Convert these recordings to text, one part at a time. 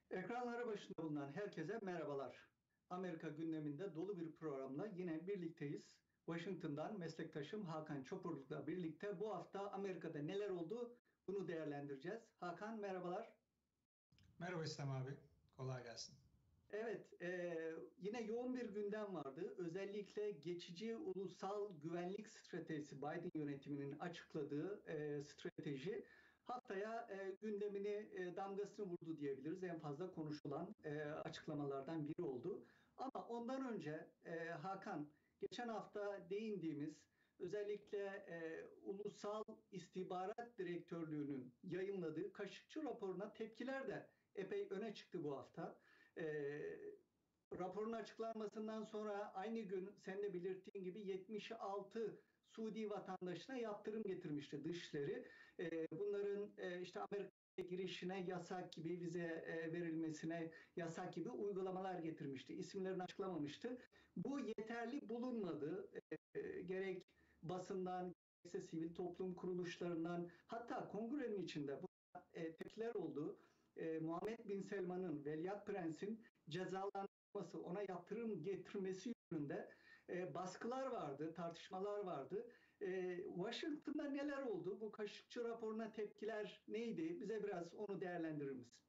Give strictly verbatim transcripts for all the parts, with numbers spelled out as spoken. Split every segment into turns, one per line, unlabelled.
Ekranları başında bulunan herkese merhabalar. Amerika gündeminde dolu bir programla yine birlikteyiz. Washington'dan meslektaşım Hakan Çopurluk'la birlikte bu hafta Amerika'da neler oldu bunu değerlendireceğiz. Hakan merhabalar.
Merhaba İslam abi, kolay gelsin.
Evet, e, yine yoğun bir gündem vardı. Özellikle geçici ulusal güvenlik stratejisi Biden yönetiminin açıkladığı e, strateji haftaya e, gündemini e, damgasını vurdu diyebiliriz. En fazla konuşulan e, açıklamalardan biri oldu. Ama ondan önce e, Hakan, geçen hafta değindiğimiz özellikle e, Ulusal İstihbarat Direktörlüğü'nün yayınladığı Kaşıkçı raporuna tepkiler de epey öne çıktı bu hafta. E, Raporun açıklanmasından sonra aynı gün sen de belirttiğin gibi yetmiş altı Suudi vatandaşına yaptırım getirmişti Dışişleri. E, bunların e, işte Amerika'ya girişine yasak gibi, vize e, verilmesine yasak gibi uygulamalar getirmişti. İsimlerini açıklamamıştı. Bu yeterli bulunmadı. E, gerek basından, gerekse sivil toplum kuruluşlarından, hatta kongrenin içinde bu e, tepkiler oldu. E, Muhammed Bin Selman'ın, Veliaht Prens'in cezalandırılması, ona yaptırım getirmesi yönünde e, baskılar vardı, tartışmalar vardı. E, Washington'da neler oldu? Bu Kaşıkçı raporuna tepkiler neydi? Bize biraz onu değerlendirir misin?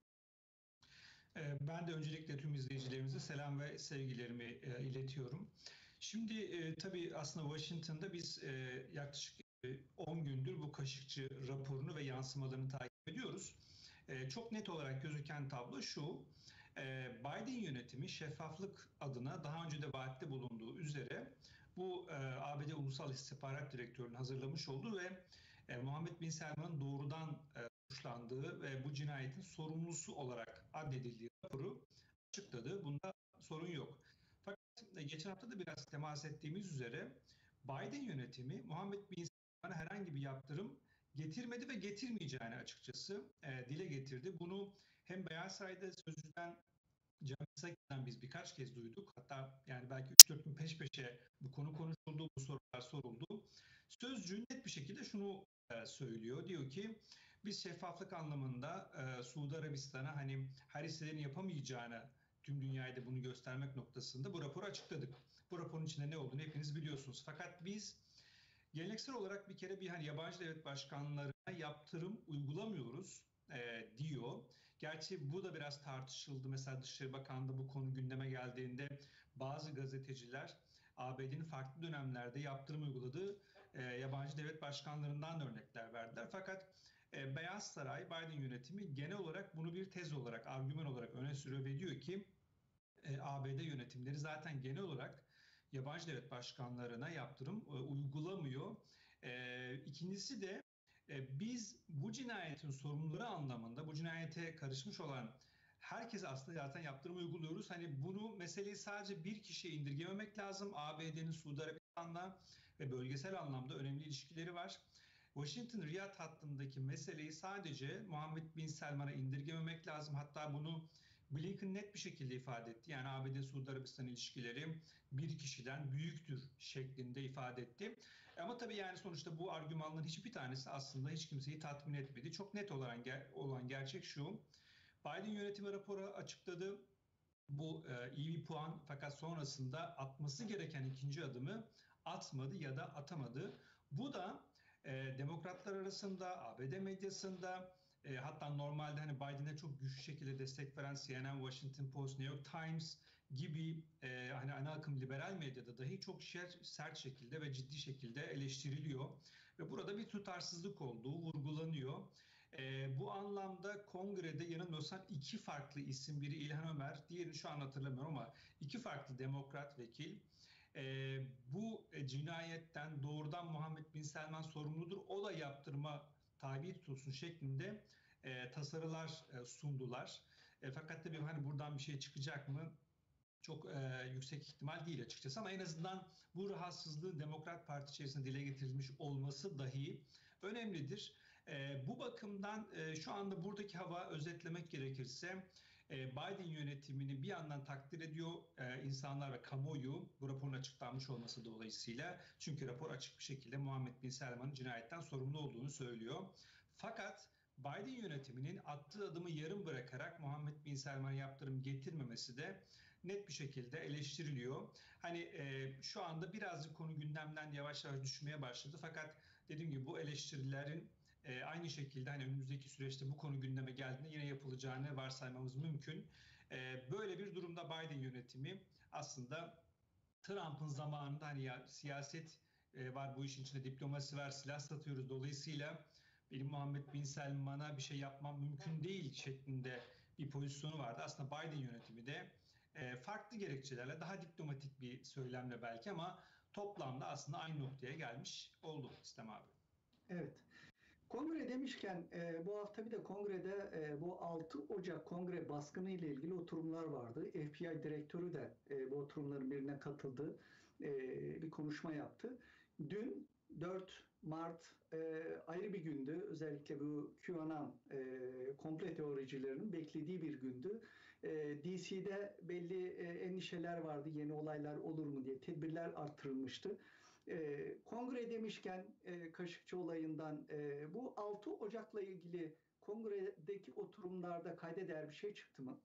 Ben de öncelikle tüm izleyicilerimize selam ve sevgilerimi e, iletiyorum. Şimdi e, tabii aslında Washington'da biz e, yaklaşık on gündür bu Kaşıkçı raporunu ve yansımalarını takip ediyoruz. E, çok net olarak gözüken tablo şu: e, Biden yönetimi şeffaflık adına daha önce de vaatte bulunduğu üzere bu e, A B D Ulusal İstihbarat Direktörü'nün hazırlamış olduğu ve e, Muhammed Bin Selman'ın doğrudan e, suçlandığı ve bu cinayetin sorumlusu olarak addedildiği raporu açıkladı. Bunda sorun yok. Fakat geçen hafta da biraz temas ettiğimiz üzere Biden yönetimi Muhammed Bin Selman'a herhangi bir yaptırım getirmedi ve getirmeyeceğini açıkçası e, dile getirdi. Bunu hem Beyaz Saray'da sözcüden Jen Psaki'den biz birkaç kez duyduk. Hatta yani belki üç dört gün peş peşe bu konu konuşuldu, bu sorular soruldu. Sözcü net bir şekilde şunu e, söylüyor. Diyor ki biz şeffaflık anlamında e, Suudi Arabistan'a hani her istediğini yapamayacağını, tüm dünyaya da bunu göstermek noktasında bu raporu açıkladık. Bu raporun içinde ne olduğunu hepiniz biliyorsunuz. Fakat biz geleneksel olarak bir kere bir hani yabancı devlet başkanlarına yaptırım uygulamıyoruz e, diyor. Gerçi bu da biraz tartışıldı. Mesela Dışişleri Bakanlığı bu konu gündeme geldiğinde bazı gazeteciler A B D'nin farklı dönemlerde yaptırım uyguladığı e, yabancı devlet başkanlarından örnekler verdiler. Fakat e, Beyaz Saray, Biden yönetimi genel olarak bunu bir tez olarak, argüman olarak öne sürüyor ve diyor ki e, A B D yönetimleri zaten genel olarak yabancı devlet başkanlarına yaptırım e, uygulamıyor. E, ikincisi de e, biz bu cinayetin sorumluları anlamında bu cinayete karışmış olan herkese aslında zaten yaptırım uyguluyoruz. Hani bunu meseleyi sadece bir kişiye indirgememek lazım. A B D'nin Suudi Arabistan'la ve bölgesel anlamda önemli ilişkileri var. Washington-Riyad hattındaki meseleyi sadece Muhammed Bin Selman'a indirgememek lazım. Hatta bunu Blinken net bir şekilde ifade etti. Yani A B D-Suudi Arabistan ilişkileri bir kişiden büyüktür şeklinde ifade etti. Ama tabii yani sonuçta bu argümanların hiçbir tanesi aslında hiç kimseyi tatmin etmedi. Çok net olan, olan gerçek şu: Biden yönetimi raporu açıkladı. Bu e, iyi bir puan, fakat sonrasında atması gereken ikinci adımı atmadı ya da atamadı. Bu da e, demokratlar arasında, A B D medyasında, e, hatta normalde hani Biden'e çok güçlü şekilde destek veren C N N, Washington Post, New York Times gibi e, hani ana akım liberal medyada dahi çok sert şekilde ve ciddi şekilde eleştiriliyor. Ve burada bir tutarsızlık olduğu vurgulanıyor. E, bu anlamda kongrede yanılmıyorsam iki farklı isim, biri İlhan Ömer, diğerini şu an hatırlamıyorum ama iki farklı demokrat vekil e, bu e, cinayetten doğrudan Muhammed Bin Selman sorumludur, o da yaptırma tabi tutulsun şeklinde e, tasarılar e, sundular. E, fakat tabii hani buradan bir şey çıkacak mı? Çok e, yüksek ihtimal değil açıkçası, ama en azından bu rahatsızlığın Demokrat Parti içerisinde dile getirilmiş olması dahi önemlidir. E, bu bakımdan e, şu anda buradaki hava, özetlemek gerekirse, e, Biden yönetimini bir yandan takdir ediyor e, insanlar ve kamuoyu bu raporun açıklanmış olması dolayısıyla. Çünkü rapor açık bir şekilde Muhammed Bin Selman'ın cinayetten sorumlu olduğunu söylüyor. Fakat Biden yönetiminin attığı adımı yarım bırakarak Muhammed Bin Selman'a yaptırım getirmemesi de net bir şekilde eleştiriliyor. Hani e, şu anda birazcık konu gündemden yavaş yavaş düşmeye başladı. Fakat dediğim gibi bu eleştirilerin e, aynı şekilde hani önümüzdeki süreçte bu konu gündeme geldiğinde yine yapılacağını varsaymamız mümkün. E, böyle bir durumda Biden yönetimi aslında Trump'ın zamanında hani ya, siyaset e, var bu işin içinde, diplomasi var, silah satıyoruz. Dolayısıyla benim Muhammed Bin Selman'a bir şey yapmam mümkün değil şeklinde bir pozisyonu vardı. Aslında Biden yönetimi de e, farklı gerekçelerle, daha diplomatik bir söylemle belki ama toplamda aslında aynı noktaya gelmiş oldu İslam abi.
Evet. Kongre demişken e, bu hafta bir de kongrede e, bu altı Ocak kongre baskını ile ilgili oturumlar vardı. F B I direktörü de e, bu oturumların birine katıldı. E, bir konuşma yaptı. Dün dört Mart e, ayrı bir gündü. Özellikle bu QAnon e, komple teoricilerinin beklediği bir gündü. E, D C'de belli e, endişeler vardı. Yeni olaylar olur mu diye tedbirler artırılmıştı. E, kongre demişken e, Kaşıkçı olayından e, bu altı Ocak'la ilgili kongredeki oturumlarda kayda değer bir şey çıktı mı?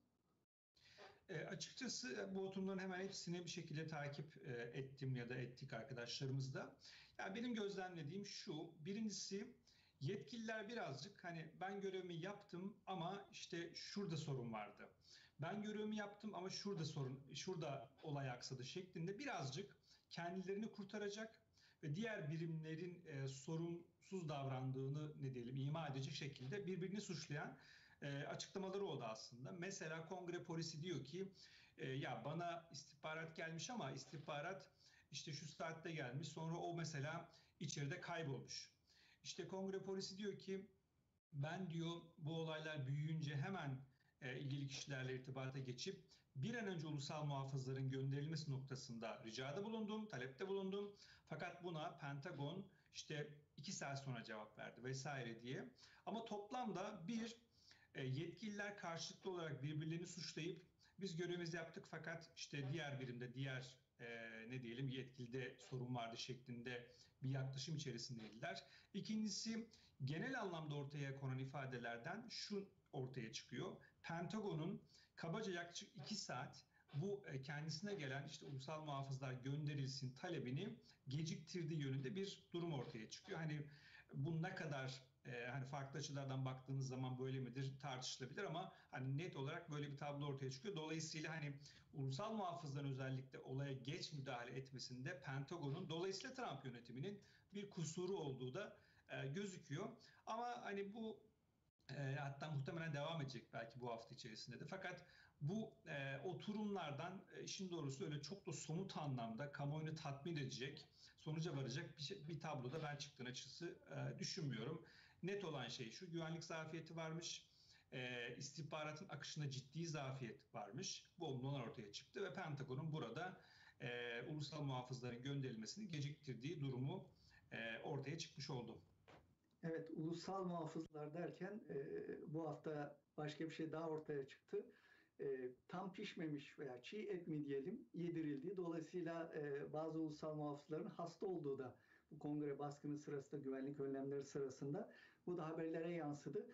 E, açıkçası bu oturumların hemen hepsini bir şekilde takip e, ettim ya da ettik arkadaşlarımızla. Yani benim gözlemlediğim şu, birincisi yetkililer birazcık hani ben görevimi yaptım ama işte şurada sorun vardı. Ben görevimi yaptım ama şurada sorun, şurada olay aksadı şeklinde birazcık kendilerini kurtaracak ve diğer birimlerin e, sorunsuz davrandığını ne diyelim ima edecek şekilde birbirini suçlayan e, açıklamaları oldu aslında. Mesela kongre polisi diyor ki e, ya bana istihbarat gelmiş ama istihbarat işte şu saatte gelmiş, sonra o mesela içeride kaybolmuş. İşte kongre polisi diyor ki ben diyor bu olaylar büyüyünce hemen e, ilgili kişilerle irtibata geçip bir an önce ulusal muhafızların gönderilmesi noktasında ricada bulundum, talepte bulundum. Fakat buna Pentagon işte iki saat sonra cevap verdi vesaire diye. Ama toplamda bir e, yetkililer karşılıklı olarak birbirlerini suçlayıp biz görevimizi yaptık fakat işte diğer birimde diğer e, ne diyelim yetkilide sorun vardı şeklinde bir yaklaşım içerisindeydiler. İkincisi genel anlamda ortaya konan ifadelerden şu ortaya çıkıyor. Pentagon'un kabaca yaklaşık iki saat bu e, kendisine gelen işte ulusal muhafızlar gönderilsin talebini geciktirdiği yönünde bir durum ortaya çıkıyor. Hani bu ne kadar e, hani farklı açılardan baktığınız zaman böyle midir tartışılabilir ama hani net olarak böyle bir tablo ortaya çıkıyor. Dolayısıyla hani ulusal muhafızların özellikle olaya geç müdahale etmesinde Pentagon'un dolayısıyla Trump yönetiminin bir kusuru olduğu da e, gözüküyor. Ama hani bu e, hatta muhtemelen devam edecek belki bu hafta içerisinde de. Fakat bu e, oturumlardan e, işin doğrusu öyle çok da somut anlamda kamuoyunu tatmin edecek, sonuca varacak bir, şey, bir tabloda ben çıktığını açıkçası e, düşünmüyorum. Net olan şey şu, güvenlik zafiyeti varmış. E, istihbaratın akışında ciddi zafiyet varmış. Bu ondan ortaya çıktı ve Pentagon'un burada e, ulusal muhafızların gönderilmesini geciktirdiği durumu e, ortaya çıkmış oldu.
Evet, ulusal muhafızlar derken e, bu hafta başka bir şey daha ortaya çıktı. E, tam pişmemiş veya çiğ et mi diyelim yedirildiği. Dolayısıyla e, bazı ulusal muhafızların hasta olduğu da bu kongre baskını sırasında, güvenlik önlemleri sırasında bu da haberlere yansıdı.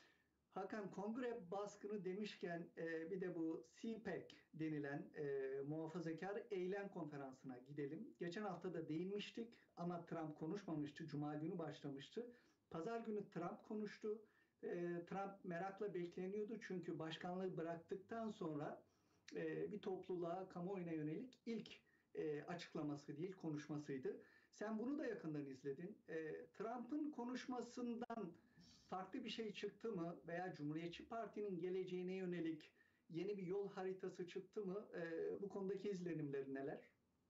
Hakan, kongre baskını demişken e, bir de bu C PAC denilen e, muhafazakar eylem konferansına gidelim. Geçen hafta da değinmiştik ama Trump konuşmamıştı. Cuma günü başlamıştı. Pazar günü Trump konuştu. E, Trump merakla bekleniyordu çünkü başkanlığı bıraktıktan sonra e, bir topluluğa, kamuoyuna yönelik ilk e, açıklaması değil, konuşmasıydı. Sen bunu da yakından izledin. E, Trump'ın konuşmasından farklı bir şey çıktı mı veya Cumhuriyetçi Parti'nin geleceğine yönelik yeni bir yol haritası çıktı mı? E, bu konudaki izlenimleri neler?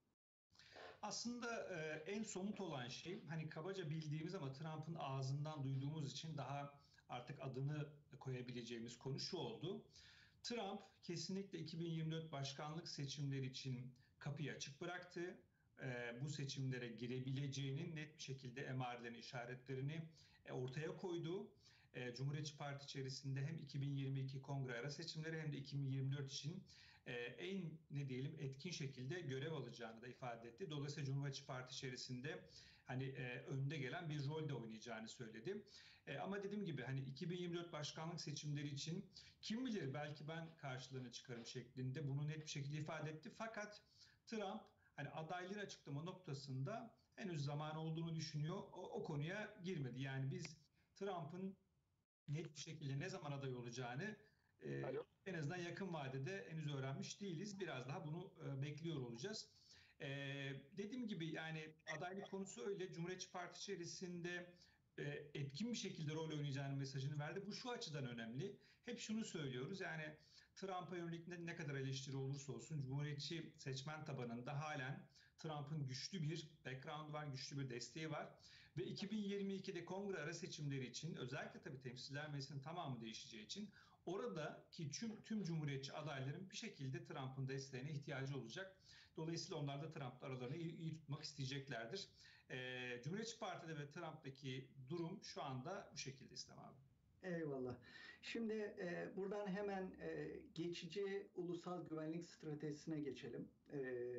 Aslında e, en somut olan şey hani kabaca bildiğimiz ama Trump'ın ağzından duyduğumuz için daha artık adını koyabileceğimiz konu şu oldu. Trump kesinlikle iki bin yirmi dört başkanlık seçimleri için kapıyı açık bıraktı. E, bu seçimlere girebileceğinin net bir şekilde emarelerini, işaretlerini e, ortaya koydu. E, Cumhuriyetçi Parti içerisinde hem iki bin yirmi iki kongre ara seçimleri hem de iki bin yirmi dört için e, en ne diyelim etkin şekilde görev alacağını da ifade etti. Dolayısıyla Cumhuriyetçi Parti içerisinde hani e, önde gelen bir rol de oynayacağını söyledi. E, ama dediğim gibi hani iki bin yirmi dört başkanlık seçimleri için kim bilir belki ben karşılığını çıkarım şeklinde bunu net bir şekilde ifade etti. Fakat Trump hani adayları açıklama noktasında henüz zaman olduğunu düşünüyor. O, o konuya girmedi. Yani biz Trump'ın net bir şekilde ne zaman aday olacağını e,
Alo.
en azından yakın vadede henüz öğrenmiş değiliz. Biraz daha bunu e, bekliyor olacağız. E, dediğim gibi yani adaylık konusu öyle. Cumhuriyetçi Parti içerisinde e, etkin bir şekilde rol oynayacağını mesajını verdi. Bu şu açıdan önemli. Hep şunu söylüyoruz yani Trump'a yönelik ne, ne kadar eleştiri olursa olsun Cumhuriyetçi seçmen tabanında halen Trump'ın güçlü bir background var, güçlü bir desteği var. Ve iki bin yirmi ikide kongre ara seçimleri için özellikle tabii temsilciler meclisinin tamamı değişeceği için oradaki tüm, tüm cumhuriyetçi adayların bir şekilde Trump'ın desteğine ihtiyacı olacak. Dolayısıyla onlar da Trump'la aralarını iyi, iyi tutmak isteyeceklerdir. Ee, Cumhuriyetçi Parti'de ve Trump'taki durum şu anda bu şekilde İslam abi.
Eyvallah. Şimdi e, buradan hemen e, geçici ulusal güvenlik stratejisine geçelim. E,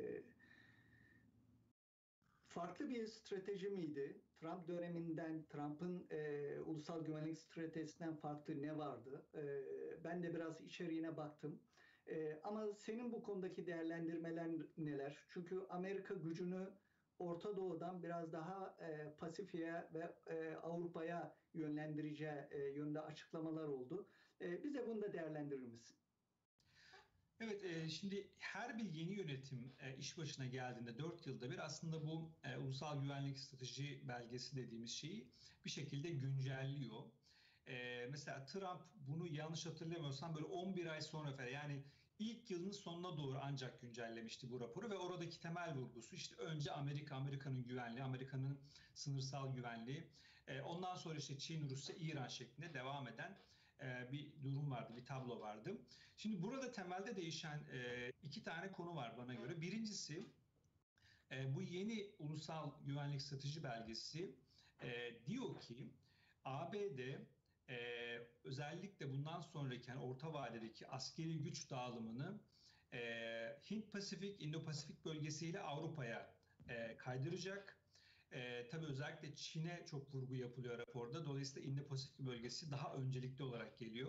farklı bir strateji miydi? Trump döneminden, Trump'ın e, ulusal güvenlik stratejisinden farklı ne vardı? E, ben de biraz içeriğine baktım. E, ama senin bu konudaki değerlendirmeler neler? Çünkü Amerika gücünü Orta Doğu'dan biraz daha e, Pasifik'e ve e, Avrupa'ya yönlendireceği e, yönde açıklamalar oldu. E, bize bunu da değerlendirir misin?
Evet, e, şimdi her bir yeni yönetim e, iş başına geldiğinde dört yılda bir aslında bu e, ulusal güvenlik strateji belgesi dediğimiz şeyi bir şekilde güncelliyor. E, mesela Trump bunu yanlış hatırlamıyorsam böyle on bir ay sonra falan yani ilk yılın sonuna doğru ancak güncellemişti bu raporu ve oradaki temel vurgusu işte önce Amerika, Amerika'nın güvenliği, Amerika'nın sınırsal güvenliği, e, ondan sonra işte Çin, Rusya, İran şeklinde devam eden e, bir durum vardı, bir tablo vardı. Şimdi burada temelde değişen e, iki tane konu var bana göre. Birincisi e, bu yeni ulusal güvenlik strateji belgesi e, diyor ki A B D e, özellikle bundan sonraki yani orta vadedeki askeri güç dağılımını e, Hint-Pasifik, Indo-Pasifik bölgesiyle Avrupa'ya e, kaydıracak. E, tabii özellikle Çin'e çok vurgu yapılıyor raporda. Dolayısıyla Indo-Pasifik bölgesi daha öncelikli olarak geliyor.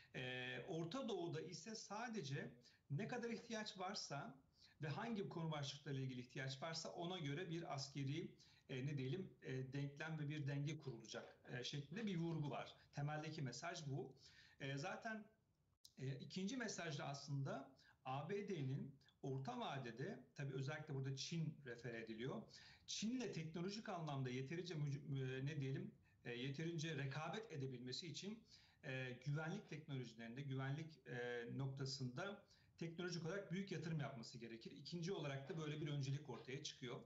E, Orta Doğu'da ise sadece ne kadar ihtiyaç varsa ve hangi konu başlıklarıyla ilgili ihtiyaç varsa ona göre bir askeri e, ne diyelim e, denklem ve bir denge kurulacak e, şeklinde bir vurgu var. Temeldeki mesaj bu. E, zaten e, ikinci mesajda aslında A B D'nin orta vadede tabii özellikle burada Çin refer ediliyor. Çin'le teknolojik anlamda yeterince e, ne diyelim e, yeterince rekabet edebilmesi için e, güvenlik teknolojilerinde, güvenlik e, noktasında teknolojik olarak büyük yatırım yapması gerekir. İkinci olarak da böyle bir öncelik ortaya çıkıyor.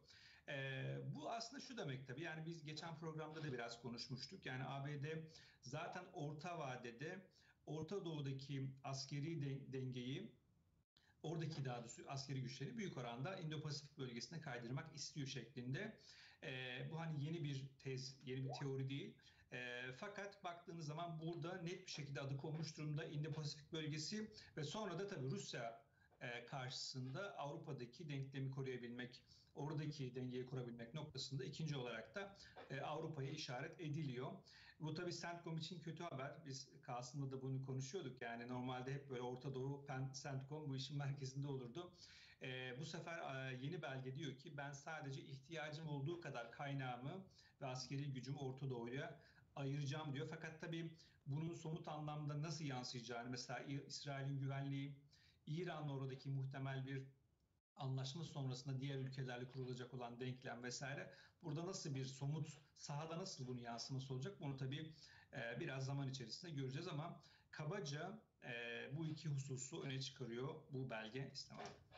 E, bu aslında şu demek tabii yani biz geçen programda da biraz konuşmuştuk. Yani A B D zaten orta vadede Orta Doğu'daki askeri dengeyi, oradaki daha doğrusu askeri güçleri büyük oranda Indo-Pasifik bölgesine kaydırmak istiyor şeklinde. E, bu hani yeni bir tez, yeni bir teori değil. E, fakat baktığınız zaman burada net bir şekilde adı konmuş durumda Indo-Pasifik bölgesi ve sonra da tabii Rusya e, karşısında Avrupa'daki denklemi koruyabilmek, oradaki dengeyi kurabilmek noktasında ikinci olarak da e, Avrupa'ya işaret ediliyor. Bu tabii CENTCOM için kötü haber. Biz Kasım'da da bunu konuşuyorduk. Yani normalde hep böyle Orta Doğu, CENTCOM bu işin merkezinde olurdu. E, bu sefer e, yeni belge diyor ki ben sadece ihtiyacım olduğu kadar kaynağımı ve askeri gücümü Orta Doğu'ya ayıracağım diyor. Fakat tabii bunun somut anlamda nasıl yansıyacağını mesela İsrail'in güvenliği, İran'la oradaki muhtemel bir anlaşma sonrasında diğer ülkelerle kurulacak olan denklem vesaire burada nasıl bir somut sahada nasıl bunun yansıması olacak bunu tabii e, biraz zaman içerisinde göreceğiz ama kabaca e, bu iki hususu öne çıkarıyor bu belge İslam abi.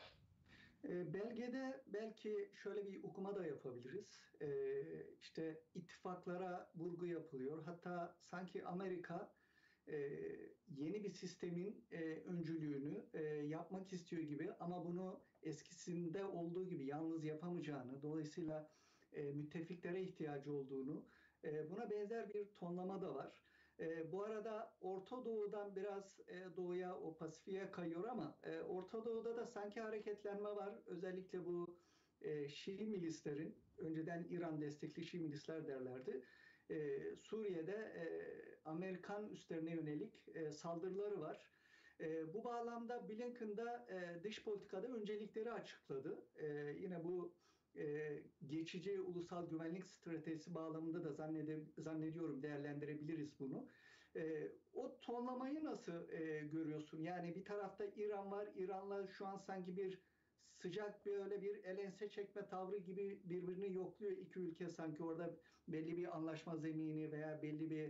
E, belgede belki şöyle bir okuma da yapabiliriz. E, işte ittifaklara vurgu yapılıyor. Hatta sanki Amerika e, yeni bir sistemin e, öncülüğünü e, yapmak istiyor gibi ama bunu eskisinde olduğu gibi yalnız yapamayacağını, dolayısıyla e, müttefiklere ihtiyacı olduğunu, e, buna benzer bir tonlama da var. E, bu arada Orta Doğu'dan biraz e, doğuya, o Pasifik'e kayıyor ama e, Orta Doğu'da da sanki hareketlenme var. Özellikle bu e, Şii milislerin, önceden İran destekli Şii milisler derlerdi. e, Suriye'de e, Amerikan üslerine yönelik e, saldırıları var. E, bu bağlamda Blinken da e, dış politikada öncelikleri açıkladı. E, yine bu e, geçici ulusal güvenlik stratejisi bağlamında da zannede, zannediyorum değerlendirebiliriz bunu. E, o tonlamayı nasıl e, görüyorsun? Yani bir tarafta İran var. İran'la şu an sanki bir sıcak böyle bir el ense çekme tavrı gibi birbirini yokluyor iki ülke, sanki orada belli bir anlaşma zemini veya belli bir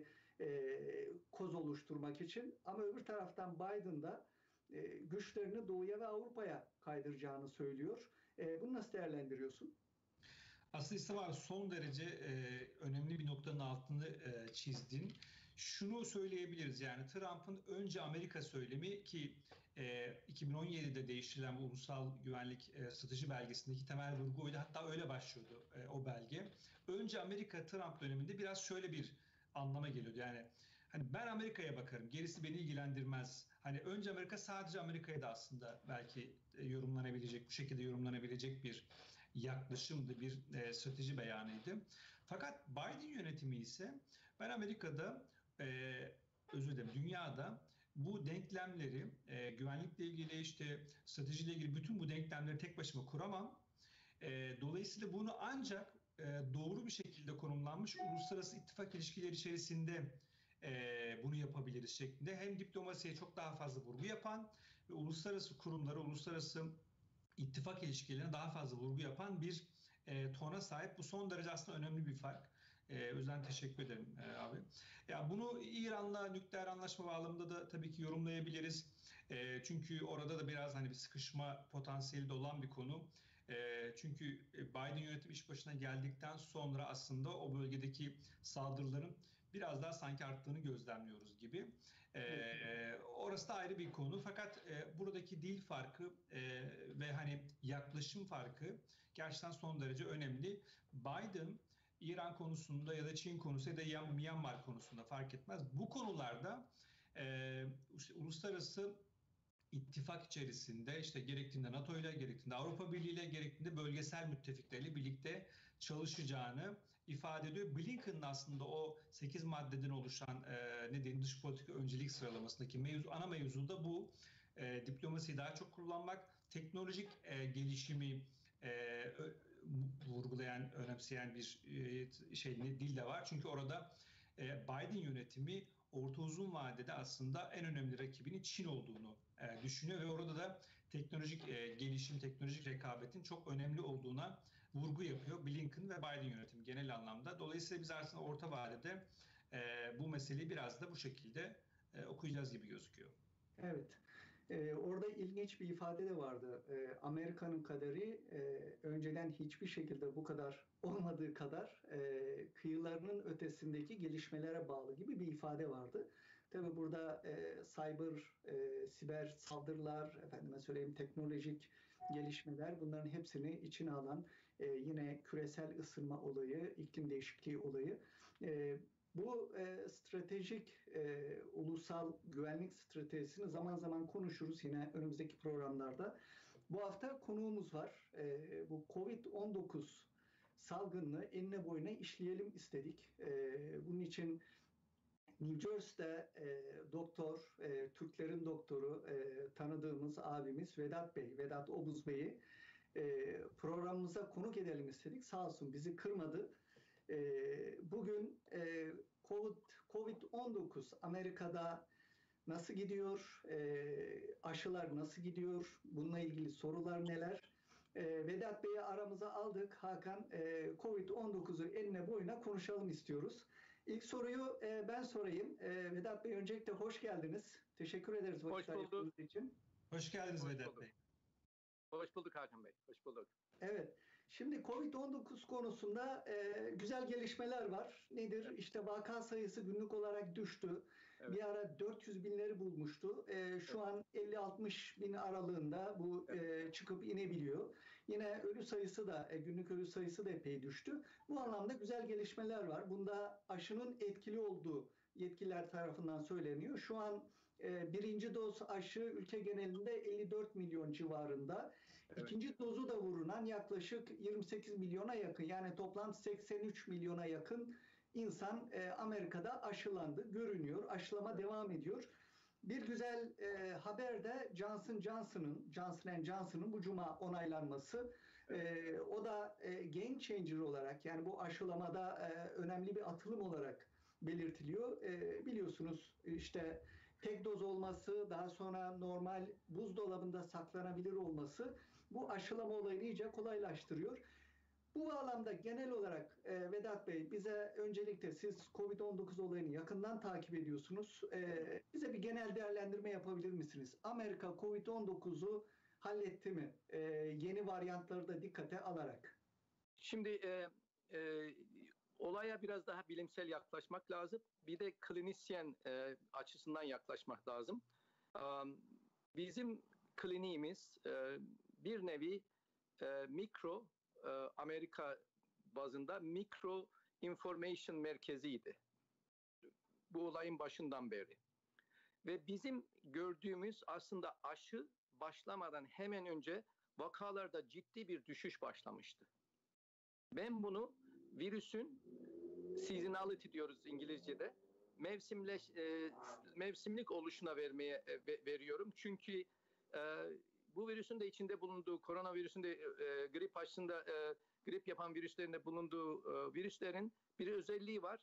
e, koz oluşturmak için. Ama öbür taraftan Biden da e, güçlerini Doğu'ya ve Avrupa'ya kaydıracağını söylüyor. E, bunu nasıl değerlendiriyorsun?
Aslında İslam abi son derece e, önemli bir noktanın altını e, çizdin. Şunu söyleyebiliriz, yani Trump'ın önce Amerika söylemi ki e, iki bin on yedide değiştirilen bu ulusal güvenlik e, strateji belgesindeki temel vurgu oydu. Hatta öyle başlıyordu e, o belge. Önce Amerika Trump döneminde biraz şöyle bir anlama geliyordu. Yani hani ben Amerika'ya bakarım, gerisi beni ilgilendirmez. Hani önce Amerika, sadece Amerika'ya da aslında belki e, yorumlanabilecek, bu şekilde yorumlanabilecek bir yaklaşımdı, bir e, strateji beyanıydı. Fakat Biden yönetimi ise ben Amerika'da, e, özür dilerim, dünyada bu denklemleri, e, güvenlikle ilgili, işte stratejiyle ilgili bütün bu denklemleri tek başıma kuramam. E, dolayısıyla bunu ancak e, doğru bir şekilde konumlanmış uluslararası ittifak ilişkileri içerisinde e, bunu yapabiliriz şeklinde, hem diplomasiye çok daha fazla vurgu yapan ve uluslararası kurumlara, uluslararası ittifak ilişkilerine daha fazla vurgu yapan bir e, tona sahip. Bu son derece aslında önemli bir fark. E, o yüzden teşekkür ederim e, abi. Ya bunu İran'la nükleer anlaşma bağlamında da tabii ki yorumlayabiliriz. E, çünkü orada da biraz hani bir sıkışma potansiyeli de olan bir konu. E, çünkü Biden yönetimi iş başına geldikten sonra aslında o bölgedeki saldırıların biraz daha sanki arttığını gözlemliyoruz gibi. Ee, orası da ayrı bir konu. Fakat e, buradaki dil farkı e, ve hani yaklaşım farkı gerçekten son derece önemli. Biden İran konusunda ya da Çin konusunda ya da Myanmar konusunda fark etmez. Bu konularda e, işte uluslararası ittifak içerisinde, işte gerektiğinde NATO ile, gerektiğinde Avrupa Birliği ile, gerektiğinde bölgesel müttefiklerle birlikte çalışacağını ifade ediyor. Blinken'ın aslında o sekiz maddeden oluşan e, ne diyeyim, dış politika öncelik sıralamasındaki mevzu, ana mevzu da bu. E, diplomasiyi daha çok kullanmak, teknolojik e, gelişimi e, ö, vurgulayan, önemseyen bir e, şey dil de var. Çünkü orada e, Biden yönetimi orta uzun vadede aslında en önemli rakibinin Çin olduğunu e, düşünüyor ve orada da teknolojik e, gelişim, teknolojik rekabetin çok önemli olduğuna vurgu yapıyor Blinken ve Biden yönetimi genel anlamda. Dolayısıyla biz aslında orta vadede e, bu meseleyi biraz da bu şekilde e, okuyacağız gibi gözüküyor.
Evet. Ee, orada ilginç bir ifade de vardı. Ee, Amerika'nın kaderi e, önceden hiçbir şekilde bu kadar olmadığı kadar e, kıyılarının ötesindeki gelişmelere bağlı gibi bir ifade vardı. Tabii burada e, cyber, e, siber saldırılar, efendime söyleyeyim teknolojik gelişmeler, bunların hepsini içine alan e, yine küresel ısınma olayı, iklim değişikliği olayı. E, Bu e, stratejik e, ulusal güvenlik stratejisini zaman zaman konuşuruz yine önümüzdeki programlarda. Bu hafta konuğumuz var. E, bu kovid on dokuz salgınını enine boyuna işleyelim istedik. E, bunun için New Jersey'de e, doktor, e, Türklerin doktoru, e, tanıdığımız abimiz Vedat Bey, Vedat Obuz Bey'i e, programımıza konuk edelim istedik. Sağ olsun bizi kırmadı. E, bugün e, kovid on dokuz Amerika'da nasıl gidiyor? E, aşılar nasıl gidiyor? Bununla ilgili sorular neler? E, Vedat Bey'i aramıza aldık. Hakan, e, kovid on dokuzu eline boyuna konuşalım istiyoruz. İlk soruyu e, ben sorayım. E, Vedat Bey, öncelikle hoş geldiniz. Teşekkür ederiz vakit
Hoş bulduk.
ayırdığınız için.
Hoş geldiniz
Hoş
Vedat
bulduk.
Bey.
Hoş bulduk Hakan Bey. Hoş bulduk.
Evet. Şimdi kovid on dokuz konusunda e, güzel gelişmeler var. Nedir?
Evet.
İşte vaka sayısı günlük olarak düştü.
Evet.
Bir ara dört yüz binleri bulmuştu. E, şu
Evet.
an elli altmış bin aralığında bu
Evet.
e, çıkıp inebiliyor. Yine ölü sayısı da, e, günlük ölü sayısı da epey düştü. Bu anlamda güzel gelişmeler var. Bunda aşının etkili olduğu yetkililer tarafından söyleniyor. Şu an e, birinci doz aşı ülke genelinde elli dört milyon civarında.
Evet.
İkinci dozu da vurulan yaklaşık yirmi sekiz milyona yakın, yani toplam seksen üç milyona yakın insan e, Amerika'da aşılandı, görünüyor. Aşılama devam ediyor. Bir güzel e, haber de Johnson Johnson'ın, Johnson and Johnson'ın bu cuma onaylanması. E, o da e, game changer olarak, yani bu aşılamada e, önemli bir atılım olarak belirtiliyor. E, biliyorsunuz işte tek doz olması, daha sonra normal buzdolabında saklanabilir olması bu aşılama olayını iyice kolaylaştırıyor. Bu bağlamda genel olarak e, Vedat Bey, bize öncelikle siz kovid on dokuz olayını yakından takip ediyorsunuz. E, bize bir genel değerlendirme yapabilir misiniz? Amerika kovid on dokuzu halletti mi? E, yeni varyantları da dikkate alarak.
Şimdi e, e, olaya biraz daha bilimsel yaklaşmak lazım. Bir de klinisyen e, açısından yaklaşmak lazım. Um, bizim kliniğimiz e, bir nevi e, mikro, e, Amerika bazında mikro information merkeziydi. Bu olayın başından beri. Ve bizim gördüğümüz aslında aşı başlamadan hemen önce vakalarda ciddi bir düşüş başlamıştı. Ben bunu virüsün seasonality diyoruz İngilizce'de, mevsimleş, e, mevsimlik oluşuna vermeye e, veriyorum. Çünkü e, bu virüsün de içinde bulunduğu, koronavirüsün de e, grip aşısında e, grip yapan virüslerin de bulunduğu e, virüslerin bir özelliği var.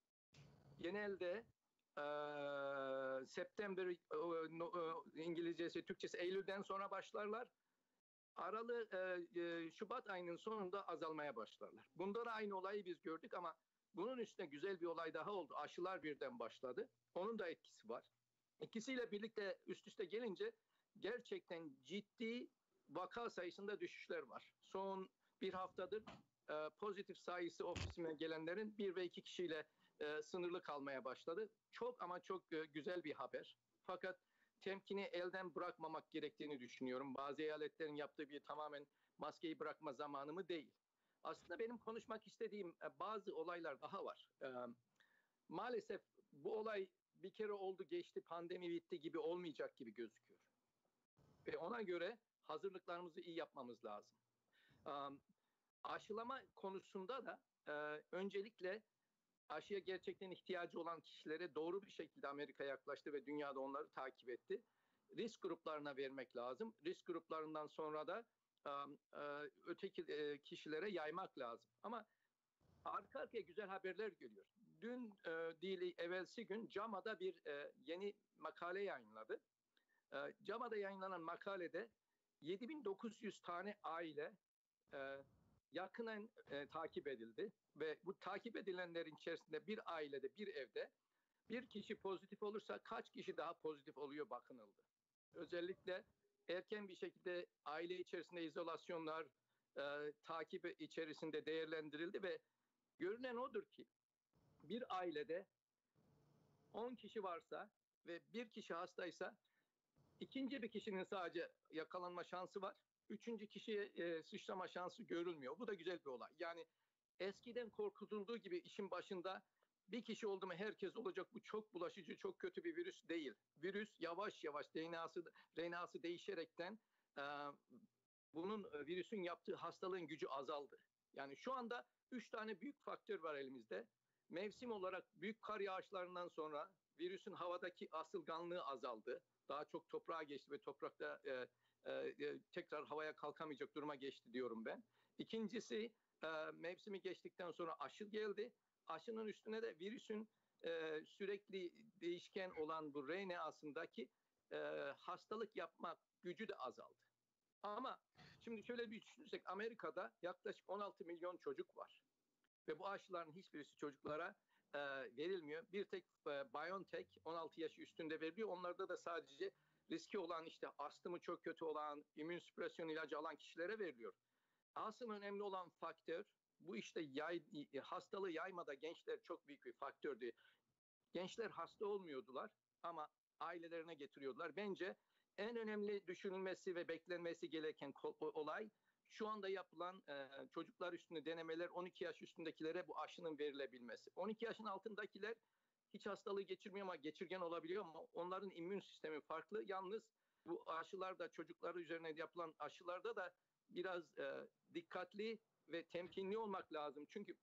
Genelde e, September, e, e, İngilizcesi, Türkçesi Eylül'den sonra başlarlar. Aralı e, e, Şubat ayının sonunda azalmaya başlarlar. Bunda da aynı olayı biz gördük ama bunun üstüne güzel bir olay daha oldu. Aşılar birden başladı. Onun da etkisi var. İkisiyle birlikte üst üste gelince gerçekten ciddi vaka sayısında düşüşler var. Son bir haftadır e, pozitif sayısı ofisime gelenlerin bir ve iki kişiyle e, sınırlı kalmaya başladı. Çok ama çok e, güzel bir haber. Fakat temkini elden bırakmamak gerektiğini düşünüyorum. Bazı eyaletlerin yaptığı bir tamamen maskeyi bırakma zamanı mı değil. Aslında benim konuşmak istediğim bazı olaylar daha var. Ee, maalesef bu olay bir kere oldu geçti, pandemi bitti gibi olmayacak gibi gözüküyor. Ve ona göre hazırlıklarımızı iyi yapmamız lazım. Ee, aşılama konusunda da e, öncelikle aşıya gerçekten ihtiyacı olan kişilere doğru bir şekilde Amerika yaklaştı ve dünyada onları takip etti. Risk gruplarına vermek lazım. Risk gruplarından sonra da öteki kişilere yaymak lazım. Ama arka arkaya güzel haberler geliyor. Dün değil evvelsi gün JAMA'da bir yeni makale yayınladı. JAMA'da yayınlanan makalede yedi bin dokuz yüz tane aile yakından takip edildi ve bu takip edilenlerin içerisinde bir ailede, bir evde bir kişi pozitif olursa kaç kişi daha pozitif oluyor bakınıldı. Özellikle erken bir şekilde aile içerisinde izolasyonlar e, takip içerisinde değerlendirildi ve görünen odur ki bir ailede on kişi varsa ve bir kişi hastaysa ikinci bir kişinin sadece yakalanma şansı var. Üçüncü kişiye e, sıçrama şansı görülmüyor. Bu da güzel bir olay. Yani eskiden korkutulduğu gibi işin başında bir kişi oldu mu herkes olacak. Bu çok bulaşıcı, çok kötü bir virüs değil. Virüs yavaş yavaş D N A'sı, R N A'sı değişerekten e, bunun virüsün yaptığı hastalığın gücü azaldı. Yani şu anda üç tane büyük faktör var elimizde. Mevsim olarak büyük kar yağışlarından sonra virüsün havadaki asılganlığı azaldı. Daha çok toprağa geçti ve toprakta e, e, tekrar havaya kalkamayacak duruma geçti diyorum ben. İkincisi e, mevsimi geçtikten sonra aşı geldi. Aşının üstüne de virüsün e, sürekli değişken olan bu R N A'sındaki e, hastalık yapma gücü de azaldı. Ama şimdi şöyle bir düşünürsek Amerika'da yaklaşık on altı milyon çocuk var. Ve bu aşıların hiçbirisi çocuklara e, verilmiyor. Bir tek e, BioNTech on altı yaş üstünde veriliyor. Onlarda da sadece riski olan işte astımı çok kötü olan, immünsüpresyon ilacı alan kişilere veriliyor. Asıl önemli olan faktör bu işte yay, hastalığı yaymada gençler çok büyük bir faktördü. Gençler hasta olmuyordular ama ailelerine getiriyordular. Bence en önemli düşünülmesi ve beklenmesi gereken olay şu anda yapılan e, çocuklar üstünde denemeler on iki yaş üstündekilere bu aşının verilebilmesi. on iki yaşın altındakiler hiç hastalığı geçirmiyor ama geçirgen olabiliyor ama onların immün sistemi farklı. Yalnız bu aşılarda çocuklar üzerine yapılan aşılarda da biraz e, dikkatli ve temkinli olmak lazım. Çünkü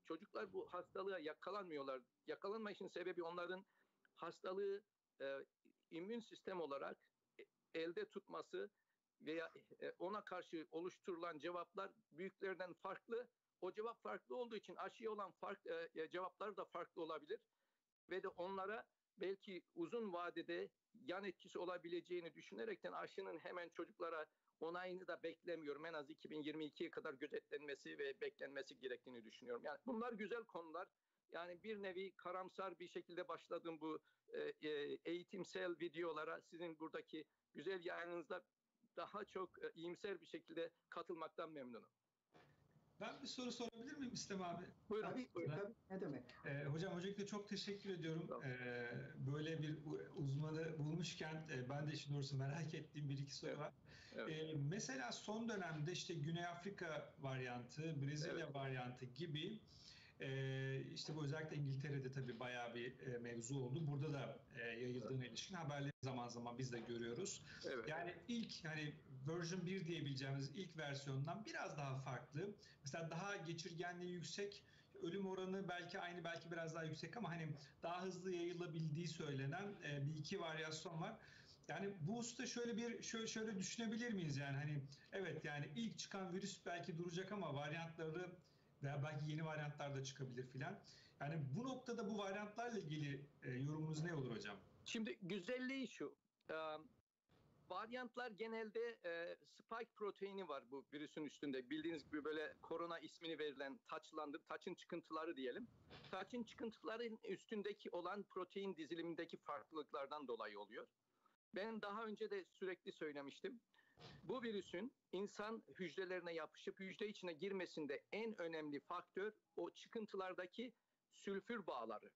çocuklar bu hastalığa yakalanmıyorlar. Yakalanmayışın sebebi onların hastalığı e, immün sistem olarak elde tutması veya e, ona karşı oluşturulan cevaplar büyüklerden farklı. O cevap farklı olduğu için aşıya olan fark, e, cevaplar da farklı olabilir. Ve de onlara belki uzun vadede yan etkisi olabileceğini düşünerekten aşının hemen çocuklara onayını da beklemiyorum. En az iki bin yirmi ikiye kadar gözetlenmesi ve beklenmesi gerektiğini düşünüyorum. Yani bunlar güzel konular. Yani bir nevi karamsar bir şekilde başladığım bu e, e, eğitimsel videolara sizin buradaki güzel yayınınızda daha çok e, iyimser bir şekilde katılmaktan memnunum.
Ben bir soru sorabilir miyim İstem abi?
Buyurun.
Tabii ki,
buyurun.
tabii. Ne demek?
Ee, hocam öncelikle çok teşekkür ediyorum.
Tamam.
Ee, böyle bir uzmanı bulmuşken e, ben de işin doğrusu merak ettiğim bir iki soru
Evet.
var.
Evet.
Ee, mesela son dönemde işte Güney Afrika varyantı, Brezilya
Evet.
varyantı gibi e, işte bu özellikle İngiltere'de tabii bayağı bir e, mevzu oldu. Burada da e, yayıldığına ilişkin haberleri zaman zaman biz de görüyoruz.
Evet.
Yani ilk hani version bir diyebileceğimiz ilk versiyondan biraz daha farklı. Mesela daha geçirgenliği yüksek, ölüm oranı belki aynı, belki biraz daha yüksek ama hani daha hızlı yayılabildiği söylenen e, bir iki varyasyon var. Yani bu usta şöyle bir şöyle, şöyle düşünebilir miyiz yani hani evet yani ilk çıkan virüs belki duracak ama varyantları veya belki yeni varyantlar da çıkabilir filan. Yani bu noktada bu varyantlarla ilgili e, yorumunuz ne olur hocam?
Şimdi güzelliği şu. E, varyantlar genelde e, spike proteini var bu virüsün üstünde. Bildiğiniz gibi böyle korona ismini verilen taçlandı, taçın çıkıntıları diyelim. Taçın çıkıntıların üstündeki olan protein dizilimindeki farklılıklardan dolayı oluyor. Ben daha önce de sürekli söylemiştim. Bu virüsün insan hücrelerine yapışıp hücre içine girmesinde en önemli faktör o çıkıntılardaki sülfür bağları.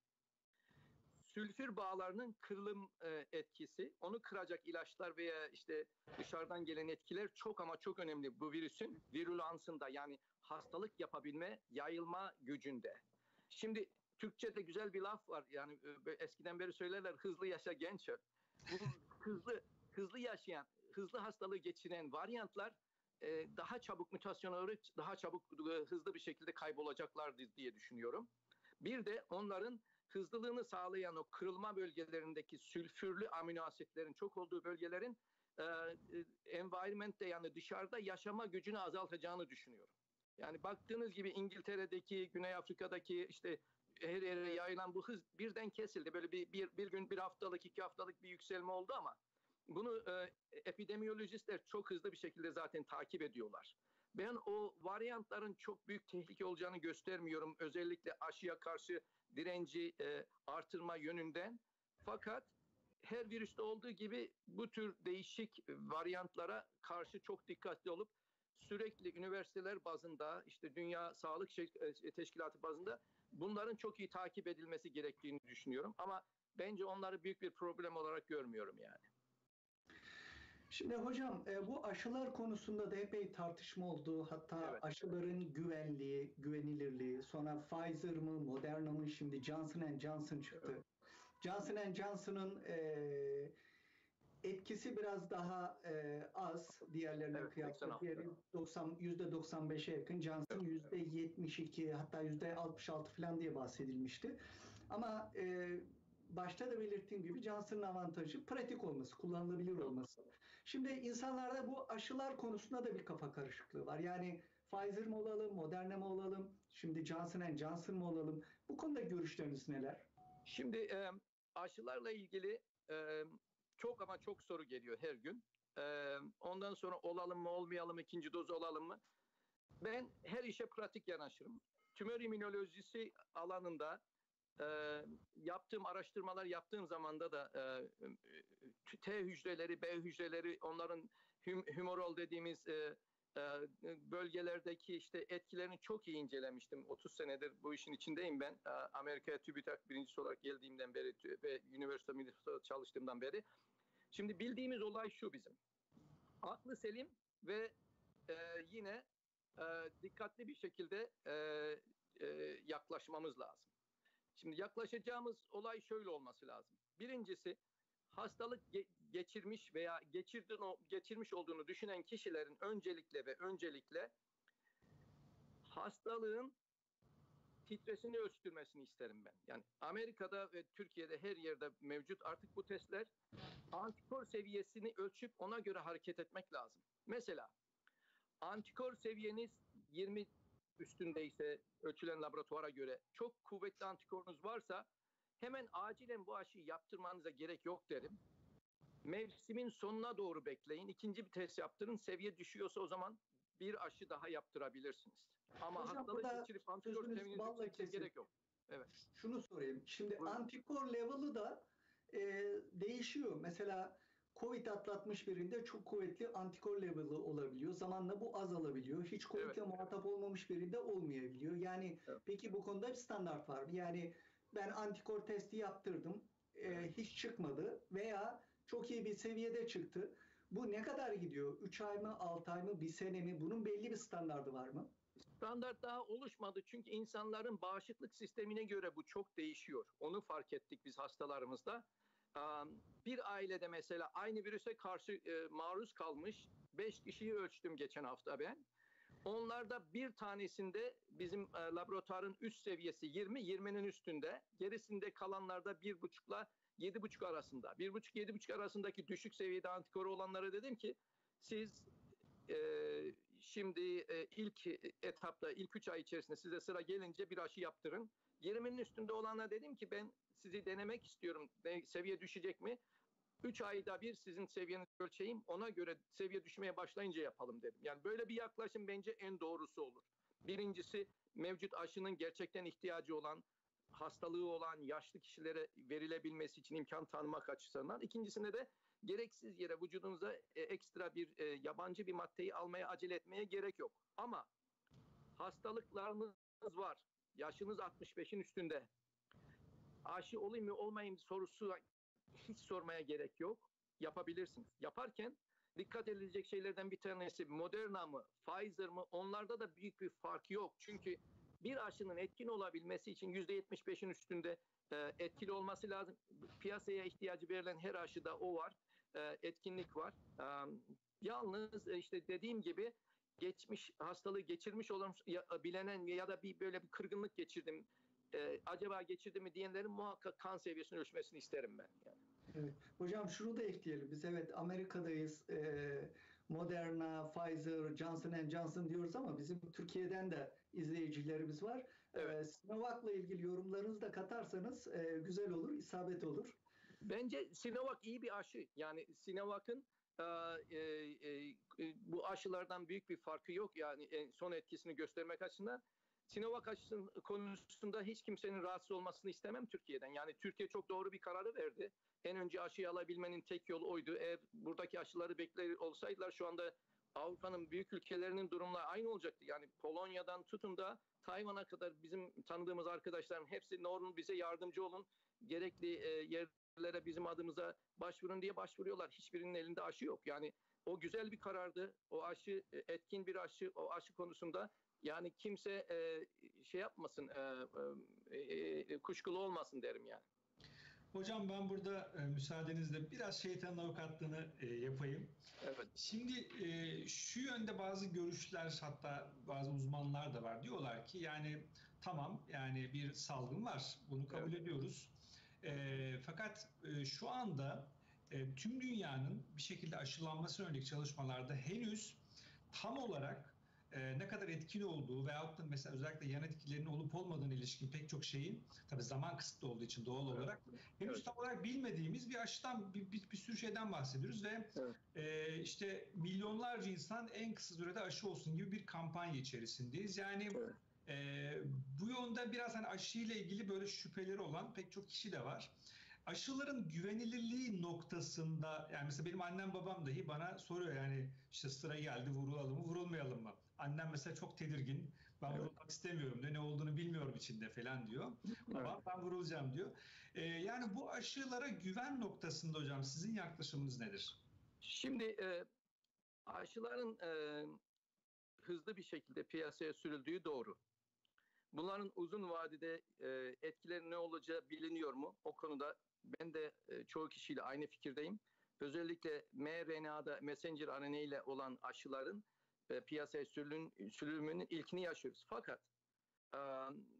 Sülfür bağlarının kırılım e, etkisi, onu kıracak ilaçlar veya işte dışarıdan gelen etkiler çok ama çok önemli bu virüsün virülansında, yani hastalık yapabilme, yayılma gücünde. Şimdi Türkçe'de güzel bir laf var, yani e, eskiden beri söylerler, hızlı yaşa genç öl. Bu hızlı hızlı yaşayan, hızlı hastalığı geçiren varyantlar e, daha çabuk mutasyona uğrayıp daha çabuk e, hızlı bir şekilde kaybolacaklar diye düşünüyorum. Bir de onların hızlılığını sağlayan o kırılma bölgelerindeki sülfürlü amino asitlerin çok olduğu bölgelerin e, environment'te, yani dışarıda yaşama gücünü azaltacağını düşünüyorum. Yani baktığınız gibi İngiltere'deki, Güney Afrika'daki işte her yere yayılan bu hız birden kesildi. Böyle bir, bir, bir gün, bir haftalık, iki haftalık bir yükselme oldu ama bunu e, epidemiyolojistler çok hızlı bir şekilde zaten takip ediyorlar. Ben o varyantların çok büyük tehlike olacağını göstermiyorum. Özellikle aşıya karşı direnci e, artırma yönünden. Fakat her virüste olduğu gibi bu tür değişik varyantlara karşı çok dikkatli olup sürekli üniversiteler bazında, işte Dünya Sağlık Teşkilatı bazında bunların çok iyi takip edilmesi gerektiğini düşünüyorum. Ama bence onları büyük bir problem olarak görmüyorum yani.
Şimdi hocam bu aşılar konusunda da epey tartışma oldu. Hatta
Evet.
aşıların güvenliği, güvenilirliği, sonra Pfizer mı, Moderna mı, şimdi Johnson and Johnson çıktı.
Evet.
Johnson and Johnson'ın e, etkisi biraz daha e, az diğerlerine
Evet,
kıyasla. Diğeri doksan, yüzde doksan beşe yakın, Johnson yüzde yetmiş iki, hatta yüzde altmış altı falan diye bahsedilmişti. Ama e, başta da belirttiğim gibi Johnson'ın avantajı pratik olması, kullanılabilir olması. Şimdi insanlarda bu aşılar konusunda da bir kafa karışıklığı var. Yani Pfizer mı olalım, Moderna mı olalım, şimdi Johnson and Johnson mı olalım? Bu konuda görüşleriniz neler?
Şimdi e, aşılarla ilgili e, çok ama çok soru geliyor her gün. E, ondan sonra olalım mı, olmayalım mı, ikinci doz olalım mı? Ben her işe pratik yanaşırım. Tümör immünolojisi alanında e, yaptığım araştırmalar yaptığım zamanda da e, T hücreleri, B hücreleri, onların hüm, humorol dediğimiz e, e, bölgelerdeki işte etkilerini çok iyi incelemiştim. otuz senedir bu işin içindeyim ben. E, Amerika'ya TÜBİTAK birincisi olarak geldiğimden beri ve üniversite Minnesota'da çalıştığımdan beri. Şimdi bildiğimiz olay şu bizim. Aklı selim ve e, yine e, dikkatli bir şekilde e, e, yaklaşmamız lazım. Şimdi yaklaşacağımız olay şöyle olması lazım. Birincisi, hastalık ge- geçirmiş veya geçirdiğini, geçirmiş olduğunu düşünen kişilerin öncelikle ve öncelikle hastalığın titresini ölçtürmesini isterim ben. Yani Amerika'da ve Türkiye'de her yerde mevcut artık bu testler. Antikor seviyesini ölçüp ona göre hareket etmek lazım. Mesela antikor seviyeniz yirmi üstündeyse ölçülen laboratuvara göre çok kuvvetli antikorunuz varsa hemen acilen bu aşıyı yaptırmanıza gerek yok derim. Mevsimin sonuna doğru bekleyin. İkinci bir test yaptırın. Seviye düşüyorsa o zaman bir aşı daha yaptırabilirsiniz. Ama
Hocam
hastalık
burada
geçirip antikor
sözünüzü
seviyeniz
balla
yüksekse
kesin.
gerek yok. Evet.
Şunu sorayım. Şimdi
Buyurun.
antikor level'ı da e, değişiyor. Mesela Covid atlatmış birinde çok kuvvetli antikor level'ı olabiliyor. Zamanla bu azalabiliyor. Hiç Covid'le
Evet.
muhatap olmamış birinde olmayabiliyor. Yani
Evet.
peki bu konuda bir standart var mı? Yani ben antikor testi yaptırdım. e, hiç çıkmadı veya çok iyi bir seviyede çıktı. Bu ne kadar gidiyor? üç ay mı, altı ay mı, bir sene mi? Bunun belli bir standardı var mı?
Standart daha oluşmadı çünkü insanların bağışıklık sistemine göre bu çok değişiyor. Onu fark ettik biz hastalarımızda. Bir ailede mesela aynı virüse karşı maruz kalmış beş kişiyi ölçtüm geçen hafta ben. Onlarda bir tanesinde bizim laboratuvarın üst seviyesi yirmi, yirminin üstünde. Gerisinde kalanlarda bir buçukla yedi buçuk arasında. Bir buçuk yedi buçuk arasındaki düşük seviyede antikoru olanlara dedim ki siz e, şimdi e, ilk etapta ilk üç ay içerisinde size sıra gelince bir aşı yaptırın. yirminin üstünde olanlara dedim ki ben sizi denemek istiyorum. Seviye düşecek mi? üç ayda bir sizin seviyenizi ölçeyim. Ona göre seviye düşmeye başlayınca yapalım dedim. Yani böyle bir yaklaşım bence en doğrusu olur. Birincisi mevcut aşının gerçekten ihtiyacı olan, hastalığı olan yaşlı kişilere verilebilmesi için imkan tanımak açısından. İkincisinde de gereksiz yere vücudunuza ekstra bir e, yabancı bir maddeyi almaya acele etmeye gerek yok. Ama hastalıklarınız var. Yaşınız altmış beşin üstünde. Aşı olayım mı olmayayım sorusu hiç sormaya gerek yok. Yapabilirsiniz. Yaparken dikkat edilecek şeylerden bir tanesi Moderna mı, Pfizer mı? Onlarda da büyük bir fark yok. Çünkü bir aşının etkin olabilmesi için yüzde yetmiş beşin üstünde e, etkili olması lazım. Piyasaya ihtiyacı verilen her aşıda o var. E, etkinlik var. E, yalnız e, işte dediğim gibi geçmiş hastalığı geçirmiş olan ya, bilenen ya da bir böyle bir kırgınlık geçirdim. E, acaba geçirdi mi diyenlerin muhakkak kan seviyesini ölçmesini isterim ben. Yani.
Evet. Hocam şunu da ekleyelim. Biz evet Amerika'dayız. Ee, Moderna, Pfizer, Johnson and Johnson diyoruz ama bizim Türkiye'den de izleyicilerimiz var.
Evet.
Ee, Sinovac'la ilgili yorumlarınızı da katarsanız e, güzel olur, isabet olur.
Bence Sinovac iyi bir aşı. Yani Sinovac'ın e, e, e, bu aşılardan büyük bir farkı yok. Yani en son etkisini göstermek açısından. Sinovac aşısının konusunda hiç kimsenin rahatsız olmasını istemem Türkiye'den. Yani Türkiye çok doğru bir kararı verdi. En önce aşıyı alabilmenin tek yolu oydu. Eğer buradaki aşıları bekler olsaydılar şu anda Avrupa'nın büyük ülkelerinin durumları aynı olacaktı. Yani Polonya'dan tutun da Tayvan'a kadar bizim tanıdığımız arkadaşların hepsi normal bize yardımcı olun. Gerekli e, yerlere bizim adımıza başvurun diye başvuruyorlar. Hiçbirinin elinde aşı yok. Yani o güzel bir karardı. O aşı etkin bir aşı, o aşı konusunda yani kimse e, şey yapmasın, e, e, kuşkulu olmasın derim yani.
Hocam ben burada e, müsaadenizle biraz şeytanın avukatlığını e, yapayım.
Evet.
Şimdi e, şu yönde bazı görüşler hatta bazı uzmanlar da var. Diyorlar ki yani tamam yani bir salgın var. Bunu kabul
Evet.
ediyoruz. E, fakat e, şu anda e, tüm dünyanın bir şekilde aşılanması yönelik çalışmalarda henüz tam olarak e, ne kadar etkin olduğu veyahut da mesela özellikle yan etkilerinin olup olmadığına ilişkin pek çok şeyin tabii zaman kısıtlı olduğu için doğal olarak henüz
Evet.
tam olarak bilmediğimiz bir aşıdan bir, bir, bir sürü şeyden bahsediyoruz ve
Evet.
e, işte milyonlarca insan en kısa sürede aşı olsun gibi bir kampanya içerisindeyiz. Yani
Evet.
e, bu yönde biraz hani aşıyla ilgili böyle şüpheleri olan pek çok kişi de var. Aşıların güvenilirliği noktasında yani mesela benim annem babam dahi bana soruyor yani işte sıra geldi vurulalım mı vurulmayalım mı? Annem mesela çok tedirgin. Ben
Evet.
vurulmak istemiyorum diyor. Ne olduğunu bilmiyorum içinde falan diyor.
Evet.
Babam ben vurulacağım diyor. Ee, yani bu aşılara güven noktasında hocam sizin yaklaşımınız nedir?
Şimdi e, aşıların e, hızlı bir şekilde piyasaya sürüldüğü doğru. Bunların uzun vadede e, etkileri ne olacağı biliniyor mu? O konuda ben de e, çoğu kişiyle aynı fikirdeyim. Özellikle mRNA'da messenger R N A ile olan aşıların e, piyasaya sürülün, sürülümünün ilkini yaşıyoruz. Fakat e,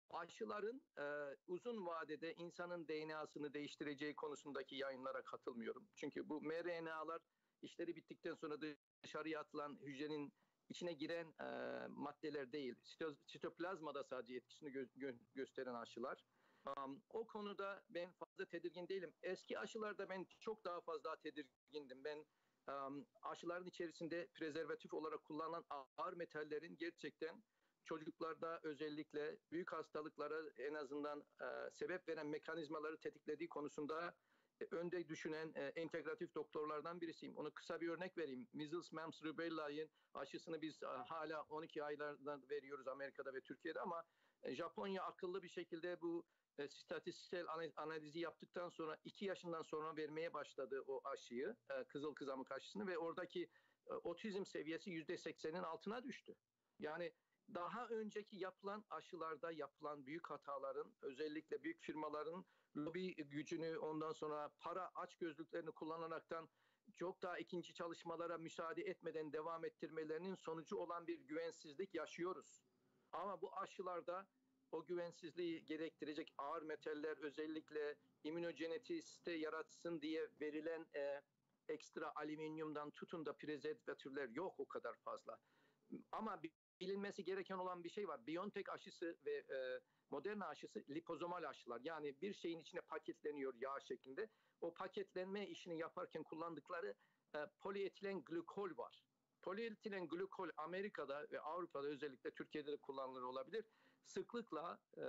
aşıların e, uzun vadede insanın D N A'sını değiştireceği konusundaki yayınlara katılmıyorum. Çünkü bu M R N A'lar işleri bittikten sonra dışarıya atılan hücrenin içine giren e, maddeler değil. Sito, sitoplazmada sadece etkisini gö, gö, gösteren aşılar. Um, o konuda ben fazla tedirgin değilim. Eski aşılarda ben çok daha fazla tedirgindim. Ben um, aşıların içerisinde prezervatif olarak kullanılan ağır metallerin gerçekten çocuklarda özellikle büyük hastalıklara en azından e, sebep veren mekanizmaları tetiklediği konusunda e, önde düşünen e, entegratif doktorlardan birisiyim. Onu kısa bir örnek vereyim. Measles, Mumps, Rubella'nın aşısını biz e, hala on iki aylardan veriyoruz Amerika'da ve Türkiye'de ama e, Japonya akıllı bir şekilde bu e, istatistiksel analizi yaptıktan sonra iki yaşından sonra vermeye başladı o aşıyı, e, kızıl kızamık aşısını ve oradaki e, otizm seviyesi yüzde seksenin altına düştü. Yani daha önceki yapılan aşılarda yapılan büyük hataların özellikle büyük firmaların lobi gücünü ondan sonra para açgözlüklerini kullanaraktan çok daha ikinci çalışmalara müsaade etmeden devam ettirmelerinin sonucu olan bir güvensizlik yaşıyoruz. Ama bu aşılarda o güvensizliği gerektirecek ağır metaller özellikle immünogenetisite yaratsın diye verilen e, ekstra alüminyumdan tutun da prezervatifler yok o kadar fazla. Ama bilinmesi gereken olan bir şey var. BioNTech aşısı ve e, Moderna aşısı lipozomal aşılar. Yani bir şeyin içine paketleniyor yağ şeklinde. O paketlenme işini yaparken kullandıkları e, polietilen glükol var. Polietilen glükol Amerika'da ve Avrupa'da özellikle Türkiye'de de kullanılır olabilir. Sıklıkla e,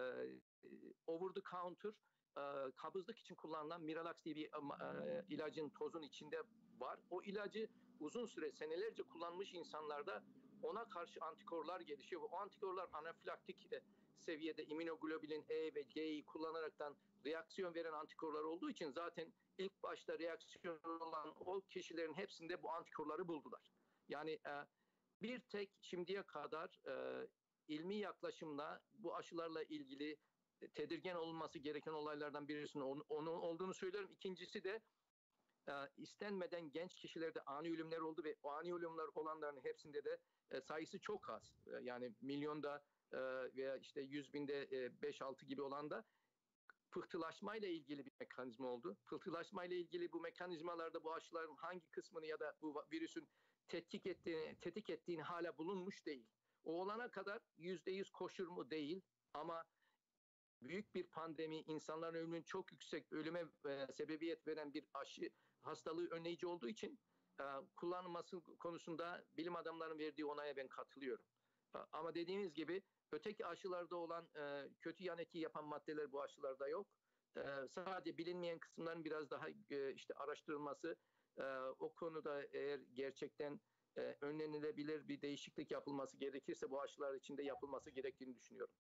over the counter e, kabızlık için kullanılan Miralax diye bir e, ilacın tozun içinde var. O ilacı uzun süre senelerce kullanmış insanlarda ona karşı antikorlar gelişiyor. O antikorlar anafilaktik seviyede immunoglobulin E ve G'yi kullanaraktan reaksiyon veren antikorlar olduğu için zaten ilk başta reaksiyon olan o kişilerin hepsinde bu antikorları buldular. Yani e, bir tek şimdiye kadar e, ilmi yaklaşımla bu aşılarla ilgili tedirgin olunması gereken olaylardan birisinin onun, onun olduğunu söylüyorum. İkincisi de e, istenmeden genç kişilerde ani ölümler oldu ve o ani ölümler olanların hepsinde de e, sayısı çok az. E, yani milyonda e, veya işte yüz binde e, beş altı gibi olan da pıhtılaşmayla ilgili bir mekanizma oldu. Pıhtılaşmayla ilgili bu mekanizmalarda bu aşıların hangi kısmını ya da bu virüsün tetkik ettiğini, tetik ettiğini hala bulunmuş değil. O olana kadar yüzde yüz koşur mu değil ama büyük bir pandemi, insanların ölümünün çok yüksek ölüme e, sebebiyet veren bir aşı hastalığı önleyici olduğu için e, kullanılması konusunda bilim adamlarının verdiği onaya ben katılıyorum. E, ama dediğimiz gibi öteki aşılarda olan e, kötü yan etki yapan maddeler bu aşılarda yok. E, sadece bilinmeyen kısımların biraz daha e, işte araştırılması, e, o konuda eğer gerçekten e, önlenilebilir bir değişiklik yapılması gerekirse bu aşılar içinde yapılması gerektiğini düşünüyorum.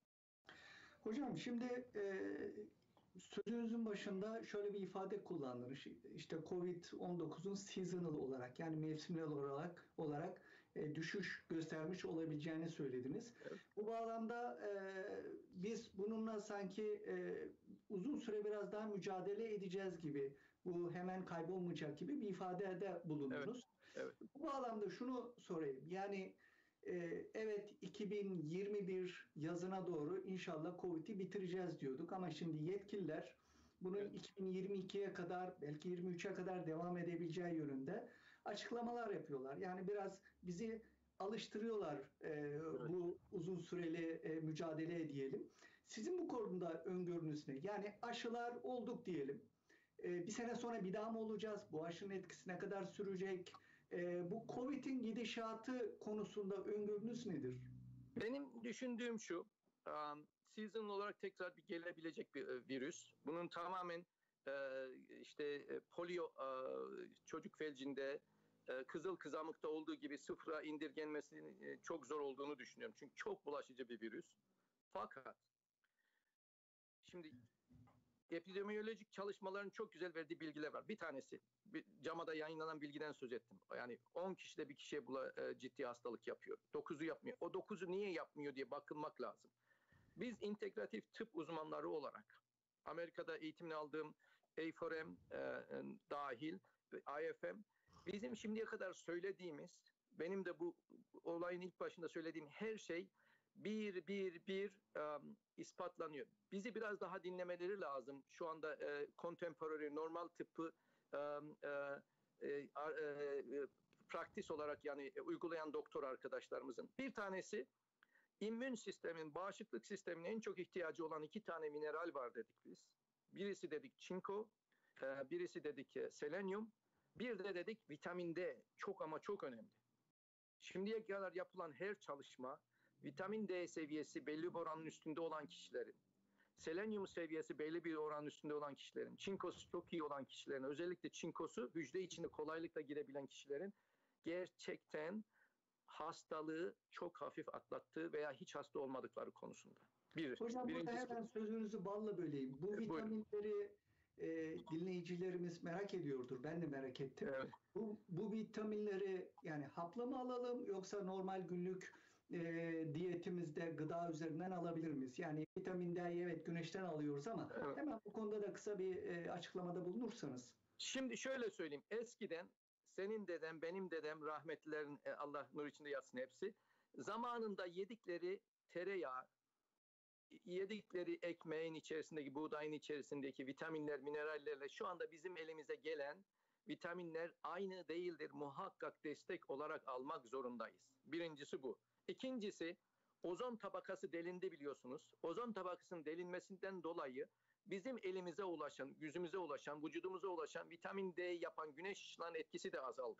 Hocam şimdi e, sözünüzün başında şöyle bir ifade kullandınız. İşte kovid on dokuzun seasonal olarak yani mevsimsel olarak olarak e, düşüş göstermiş olabileceğini söylediniz.
Evet.
Bu bağlamda e, biz bununla sanki e, uzun süre biraz daha mücadele edeceğiz gibi, bu hemen kaybolmayacak gibi bir ifadede bulundunuz.
Evet, evet.
Bu bağlamda şunu sorayım. Yani Ee, evet iki bin yirmi bir yazına doğru inşallah Covid'i bitireceğiz diyorduk ama şimdi yetkililer bunun
Evet.
iki bin yirmi ikiye kadar belki yirmi üçe kadar devam edebileceği yönünde açıklamalar yapıyorlar. Yani biraz bizi alıştırıyorlar e, evet. bu uzun süreli e, mücadele diyelim. Sizin bu konuda öngörünüz ne? Yani aşılar olduk diyelim. E, bir sene sonra bir daha mı olacağız? Bu aşının etkisi ne kadar sürecek? E, bu Covid'in gidişatı konusunda öngörünüz nedir?
Benim düşündüğüm şu, um, season olarak tekrar bir gelebilecek bir uh, virüs. Bunun tamamen uh, işte uh, polio uh, çocuk felcinde, uh, kızıl kızamıkta olduğu gibi sıfıra indirgenmesinin uh, çok zor olduğunu düşünüyorum. Çünkü çok bulaşıcı bir virüs. Fakat şimdi epidemiyolojik çalışmaların çok güzel verdiği bilgiler var. Bir tanesi, bir, CAMA'da yayınlanan bilgiden söz ettim. Yani on kişide bir kişiye bula, e, ciddi hastalık yapıyor. dokuzu yapmıyor. O dokuzu niye yapmıyor diye bakılmak lazım. Biz integratif tıp uzmanları olarak Amerika'da eğitimini aldığım A four M e, e, dahil I F M bizim şimdiye kadar söylediğimiz, benim de bu olayın ilk başında söylediğim her şey bir bir bir um, ispatlanıyor. Bizi biraz daha dinlemeleri lazım. Şu anda e, contemporary normal tıbbı um, e, e, e, praktis olarak yani e, uygulayan doktor arkadaşlarımızın. Bir tanesi immün sistemin, bağışıklık sisteminin en çok ihtiyacı olan iki tane mineral var dedik biz. Birisi dedik çinko, e, birisi dedik e, selenyum, bir de dedik vitamin D. Çok ama çok önemli. Şimdiye kadar yapılan her çalışma vitamin D seviyesi belli bir oranın üstünde olan kişilerin, selenyum seviyesi belli bir oranın üstünde olan kişilerin, çinkosu çok iyi olan kişilerin, özellikle çinkosu hücre içine kolaylıkla girebilen kişilerin gerçekten hastalığı çok hafif atlattığı veya hiç hasta olmadıkları konusunda. Bir,
Hocam burada hemen
bu.
sözünüzü balla böleyim. Bu vitaminleri e, dinleyicilerimiz merak ediyordur. Ben de merak ettim.
Evet.
Bu, bu vitaminleri yani hapla mı alalım yoksa normal günlük e, diyetimizde gıda üzerinden alabilir miyiz? Yani vitamin D'yi evet güneşten alıyoruz ama
Evet.
hemen bu konuda da kısa bir e, açıklamada bulunursanız.
Şimdi şöyle söyleyeyim. Eskiden senin dedem, benim dedem, rahmetlilerin Allah nur içinde yatsın hepsi, zamanında yedikleri tereyağı, yedikleri ekmeğin içerisindeki, buğdayın içerisindeki vitaminler, minerallerle şu anda bizim elimize gelen vitaminler aynı değildir. Muhakkak destek olarak almak zorundayız. Birincisi bu. İkincisi, ozon tabakası delindi biliyorsunuz. Ozon tabakasının delinmesinden dolayı bizim elimize ulaşan, yüzümüze ulaşan, vücudumuza ulaşan vitamin D yapan güneş ışınlarının etkisi de azaldı.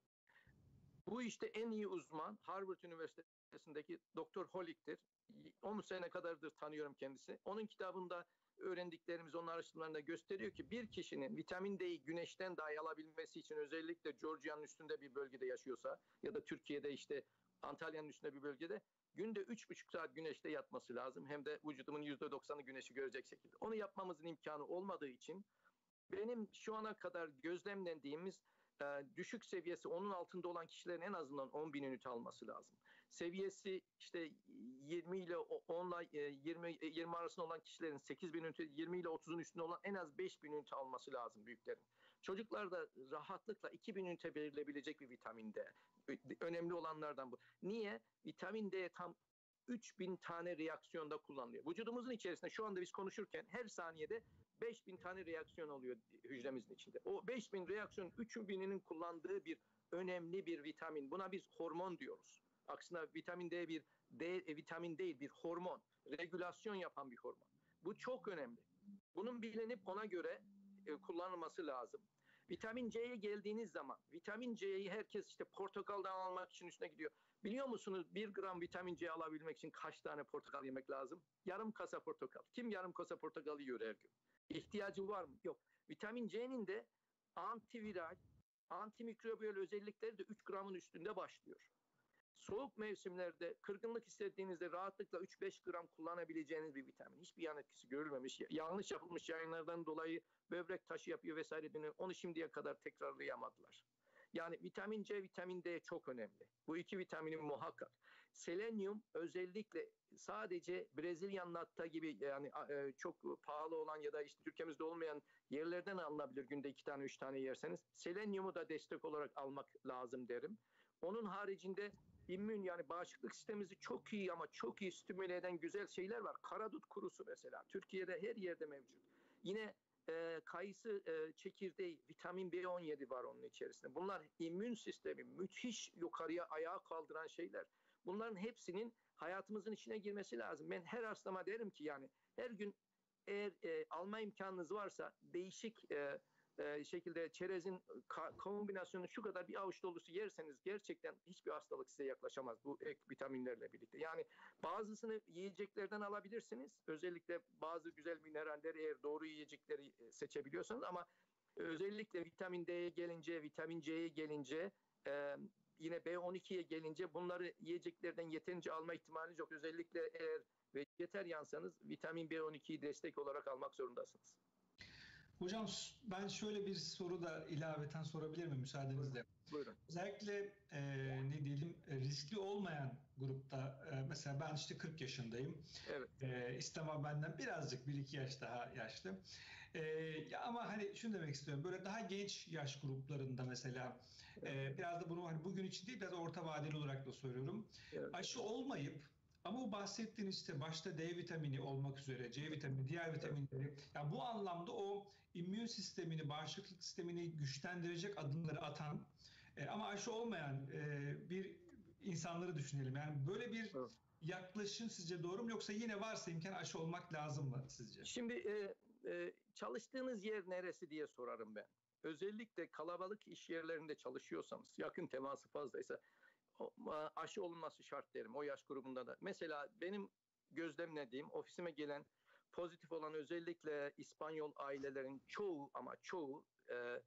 Bu işte en iyi uzman Harvard Üniversitesi'ndeki Doktor Holick'tir. on sene kadardır tanıyorum kendisi. Onun kitabında öğrendiklerimiz, onun araştırmalarında gösteriyor ki bir kişinin vitamin D'yi güneşten dahi alabilmesi için özellikle Georgia'nın üstünde bir bölgede yaşıyorsa ya da Türkiye'de işte Antalya'nın üstünde bir bölgede günde üç buçuk saat güneşte yatması lazım. Hem de vücudumun yüzde doksanı güneşi görecek şekilde. Onu yapmamızın imkanı olmadığı için benim şu ana kadar gözlemlediğimiz e, düşük seviyesi onun altında olan kişilerin en azından on bin ünite alması lazım. Seviyesi işte yirmi ile on yirmi yirmi arasında olan kişilerin sekiz bin ünite, yirmi ile otuzun üstünde olan en az beş bin ünite alması lazım büyüklerin. Çocuklarda rahatlıkla iki bin ünite verilebilecek bir vitamin D. Önemli olanlardan bu. Niye? Vitamin D tam üç bin tane reaksiyonda kullanılıyor. Vücudumuzun içerisinde şu anda biz konuşurken her saniyede beş bin tane reaksiyon oluyor hücremizin içinde. O beş bin reaksiyonun üç bininin kullandığı bir önemli bir vitamin. Buna biz hormon diyoruz. Aksine vitamin D bir D e, vitamin değil, bir hormon. Regülasyon yapan bir hormon. Bu çok önemli. Bunun bilinip ona göre e, kullanılması lazım. Vitamin C'ye geldiğiniz zaman, vitamin C'yi herkes işte portakaldan almak için üstüne gidiyor. Biliyor musunuz bir gram vitamin C alabilmek için kaç tane portakal yemek lazım? Yarım kasa portakal. Kim yarım kasa portakal yiyor her gün? İhtiyacı var mı? Yok. Vitamin C'nin de antiviral, antimikrobiyal özellikleri de üç gramın üstünde başlıyor. Soğuk mevsimlerde kırgınlık hissettiğinizde rahatlıkla üç beş gram kullanabileceğiniz bir vitamin. Hiçbir yan etkisi görülmemiş. Yanlış yapılmış yayınlardan dolayı böbrek taşı yapıyor vesaire deniyor. Onu şimdiye kadar tekrarlayamadılar. Yani vitamin C, vitamin D çok önemli. Bu iki vitaminin muhakkak. Selenyum özellikle sadece Brezilyan natta gibi yani çok pahalı olan ya da işte Türkiye'mizde olmayan yerlerden alınabilir günde iki tane üç tane yerseniz. Selenyumu da destek olarak almak lazım derim. Onun haricinde immün yani bağışıklık sistemimizi çok iyi ama çok iyi stimüle eden güzel şeyler var. Karadut kurusu mesela Türkiye'de her yerde mevcut. Yine e, kayısı e, çekirdeği, vitamin B on yedi var onun içerisinde. Bunlar immün sistemi müthiş yukarıya ayağa kaldıran şeyler. Bunların hepsinin hayatımızın içine girmesi lazım. Ben her hastama derim ki yani her gün eğer e, alma imkanınız varsa değişik e, e, şekilde çerezin kombinasyonu şu kadar bir avuç dolusu yerseniz gerçekten hiçbir hastalık size yaklaşamaz bu ek vitaminlerle birlikte. Yani bazısını yiyeceklerden alabilirsiniz. Özellikle bazı güzel mineralleri eğer doğru yiyecekleri seçebiliyorsanız ama özellikle vitamin D'ye gelince, vitamin C'ye gelince e, yine B on ikiye gelince bunları yiyeceklerden yeterince alma ihtimaliniz yok. Özellikle eğer vejeteryansanız vitamin B on ikiyi destek olarak almak zorundasınız.
Hocam ben şöyle bir soru da ilaveten sorabilir miyim müsaadenizle?
Buyurun.
Özellikle e, ne diyelim riskli olmayan grupta e, mesela ben işte kırk yaşındayım.
Evet.
E, İslam benden birazcık bir iki yaş daha yaşlı. E, ya ama hani şunu demek istiyorum böyle daha genç yaş gruplarında mesela e, biraz da bunu hani bugün için değil biraz orta vadeli olarak da soruyorum.
Evet.
Aşı olmayıp Ama bu bahsettiğiniz işte başta D vitamini olmak üzere C vitamini, diğer vitaminleri, yani bu anlamda o immün sistemini, bağışıklık sistemini güçlendirecek adımları atan e, ama aşı olmayan e, bir insanları düşünelim. Yani böyle bir
Evet.
yaklaşım sizce doğru mu, yoksa yine varsa imkan aşı olmak lazım mı sizce?
Şimdi e, e, çalıştığınız yer neresi diye sorarım ben. Özellikle kalabalık iş yerlerinde çalışıyorsanız, yakın teması fazlaysa o, aşı olunması şart derim o yaş grubunda da. Mesela benim gözlemlediğim ofisime gelen pozitif olan özellikle İspanyol ailelerin çoğu ama çoğu e,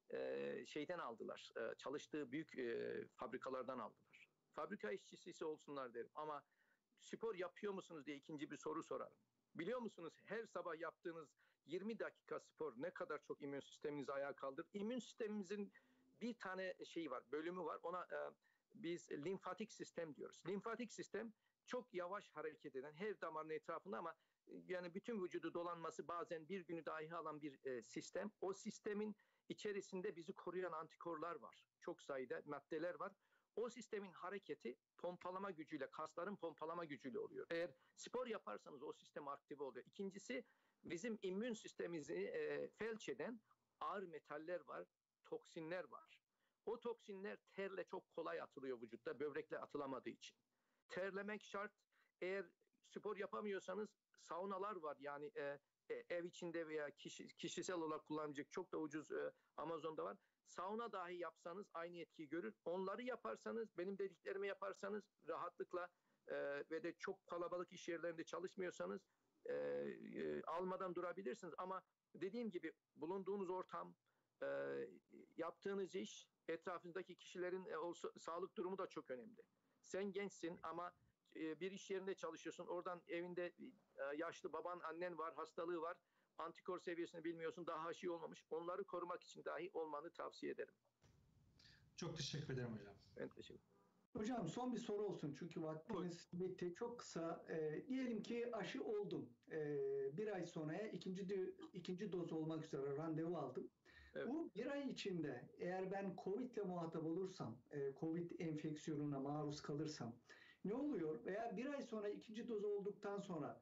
e, şeyden aldılar. E, çalıştığı büyük e, fabrikalardan aldılar. Fabrika işçisi olsunlar derim ama spor yapıyor musunuz diye ikinci bir soru sorarım. Biliyor musunuz her sabah yaptığınız yirmi dakika spor ne kadar çok immün sisteminizi ayağa kaldırır. İmmün sistemimizin bir tane şeyi var, bölümü var. Ona e, biz limfatik sistem diyoruz. Limfatik sistem çok yavaş hareket eden her damarın etrafında ama yani bütün vücudu dolanması bazen bir günü dahi alan bir e, sistem. O sistemin içerisinde bizi koruyan antikorlar var. Çok sayıda maddeler var. O sistemin hareketi pompalama gücüyle, kasların pompalama gücüyle oluyor. Eğer spor yaparsanız o sistem aktive oluyor. İkincisi bizim immün sistemimizi e, felç eden ağır metaller var, toksinler var. O toksinler terle çok kolay atılıyor vücutta, böbrekle atılamadığı için. Terlemek şart. Eğer spor yapamıyorsanız saunalar var. Yani e, ev içinde veya kişi, kişisel olarak kullanacak çok da ucuz e, Amazon'da var. Sauna dahi yapsanız aynı etkiyi görür. Onları yaparsanız, benim dediklerimi yaparsanız rahatlıkla e, ve de çok kalabalık iş yerlerinde çalışmıyorsanız e, e, almadan durabilirsiniz. Ama dediğim gibi bulunduğunuz ortam, e, yaptığınız iş, etrafınızdaki kişilerin e, o, sağlık durumu da çok önemli. Sen gençsin ama e, bir iş yerinde çalışıyorsun. Oradan evinde e, yaşlı baban, annen var, hastalığı var. Antikor seviyesini bilmiyorsun, daha aşı olmamış. Onları korumak için dahi olmanı tavsiye ederim.
Çok teşekkür ederim hocam.
Ben teşekkür ederim.
Hocam son bir soru olsun çünkü vaktimiz bitti. Çok kısa. E, diyelim ki aşı oldum. E, bir ay sonraya ikinci ikinci doz olmak üzere randevu aldım.
Evet.
Bu bir ay içinde eğer ben Covid ile muhatap olursam, e, Covid enfeksiyonuna maruz kalırsam ne oluyor? Veya bir ay sonra ikinci doz olduktan sonra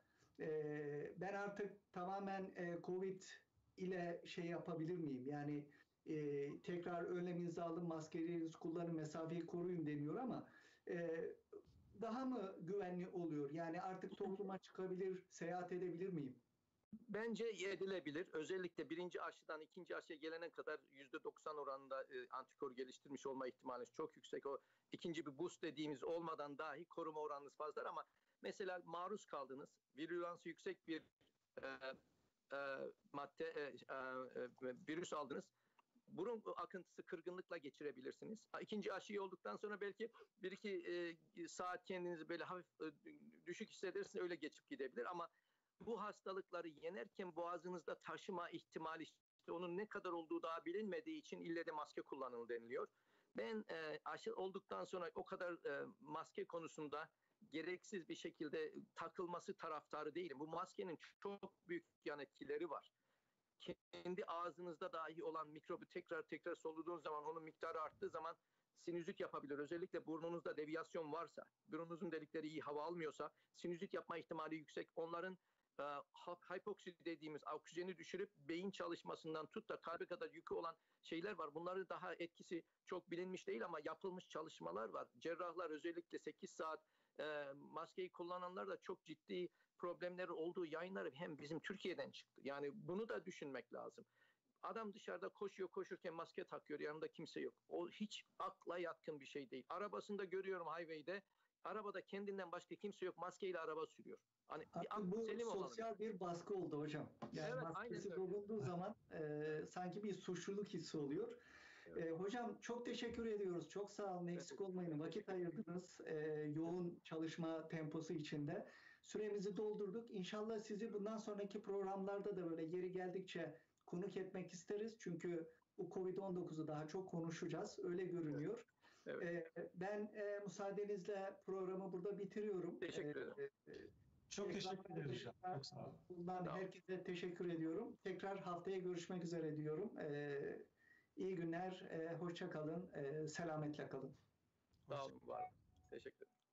e, ben artık tamamen e, Covid ile şey yapabilir miyim? Yani e, tekrar önleminizi alın, maskelerinizi kullanın, mesafeyi koruyun deniyor ama e, daha mı güvenli oluyor? Yani artık topluma çıkabilir, seyahat edebilir miyim?
Bence edilebilir. Özellikle birinci aşıdan ikinci aşıya gelene kadar yüzde doksan oranında e, antikor geliştirmiş olma ihtimaliniz çok yüksek. O ikinci bir boost dediğimiz olmadan dahi koruma oranınız fazladır ama mesela maruz kaldınız, virülansı yüksek bir e, e, madde, e, e, virüs aldınız. Burun akıntısı kırgınlıkla geçirebilirsiniz. İkinci aşıyı olduktan sonra belki bir iki e, saat kendinizi böyle hafif e, düşük hissedersiniz, öyle geçip gidebilir ama bu hastalıkları yenerken boğazınızda taşıma ihtimali, işte onun ne kadar olduğu daha bilinmediği için ille de maske kullanın deniliyor. Ben e, aşı olduktan sonra o kadar e, maske konusunda gereksiz bir şekilde takılması taraftarı değilim. Bu maskenin çok büyük yan etkileri var. Kendi ağzınızda dahi olan mikrobu tekrar tekrar soluduğunuz zaman, onun miktarı arttığı zaman sinüzit yapabilir. Özellikle burnunuzda deviyasyon varsa, burnunuzun delikleri iyi hava almıyorsa sinüzit yapma ihtimali yüksek. Onların e, hipoksi dediğimiz oksijeni düşürüp beyin çalışmasından tut da kalbe kadar yükü olan şeyler var. Bunların daha etkisi çok bilinmiş değil ama yapılmış çalışmalar var. Cerrahlar özellikle sekiz saat e, maskeyi kullananlar da çok ciddi problemleri olduğu yayınları hem bizim Türkiye'den çıktı. Yani bunu da düşünmek lazım. Adam dışarıda koşuyor, koşurken maske takıyor, yanında kimse yok. O hiç akla yatkın bir şey değil. Arabasında görüyorum highway'de, arabada kendinden başka kimse yok, maskeyle araba sürüyor. Hani bir
Artık bu
selim
sosyal
olalım.
bir baskı oldu hocam. Yani
Evet,
maskesi
aynen öyle.
bulunduğu zaman e, sanki bir suçluluk hissi oluyor.
Evet.
E, hocam çok teşekkür ediyoruz. Çok sağ olun. Eksik olmayın. Vakit ayırdınız. E, yoğun çalışma temposu içinde. Süremizi doldurduk. İnşallah sizi bundan sonraki programlarda da böyle yeri geldikçe konuk etmek isteriz. Çünkü bu kovid on dokuzu daha çok konuşacağız. Öyle görünüyor.
Evet.
E, ben e, müsaadenizle programı burada bitiriyorum.
Teşekkür ederim.
E, e,
Çok
Tekrar
teşekkür ederiz hocam. Çok sağ olun.
Bundan
Sağ olun.
herkese teşekkür ediyorum. Tekrar haftaya görüşmek üzere diyorum. Ee, iyi günler, ee, hoşça kalın, ee, selametle kalın.
Sağ olun, var olun. Teşekkür ederim.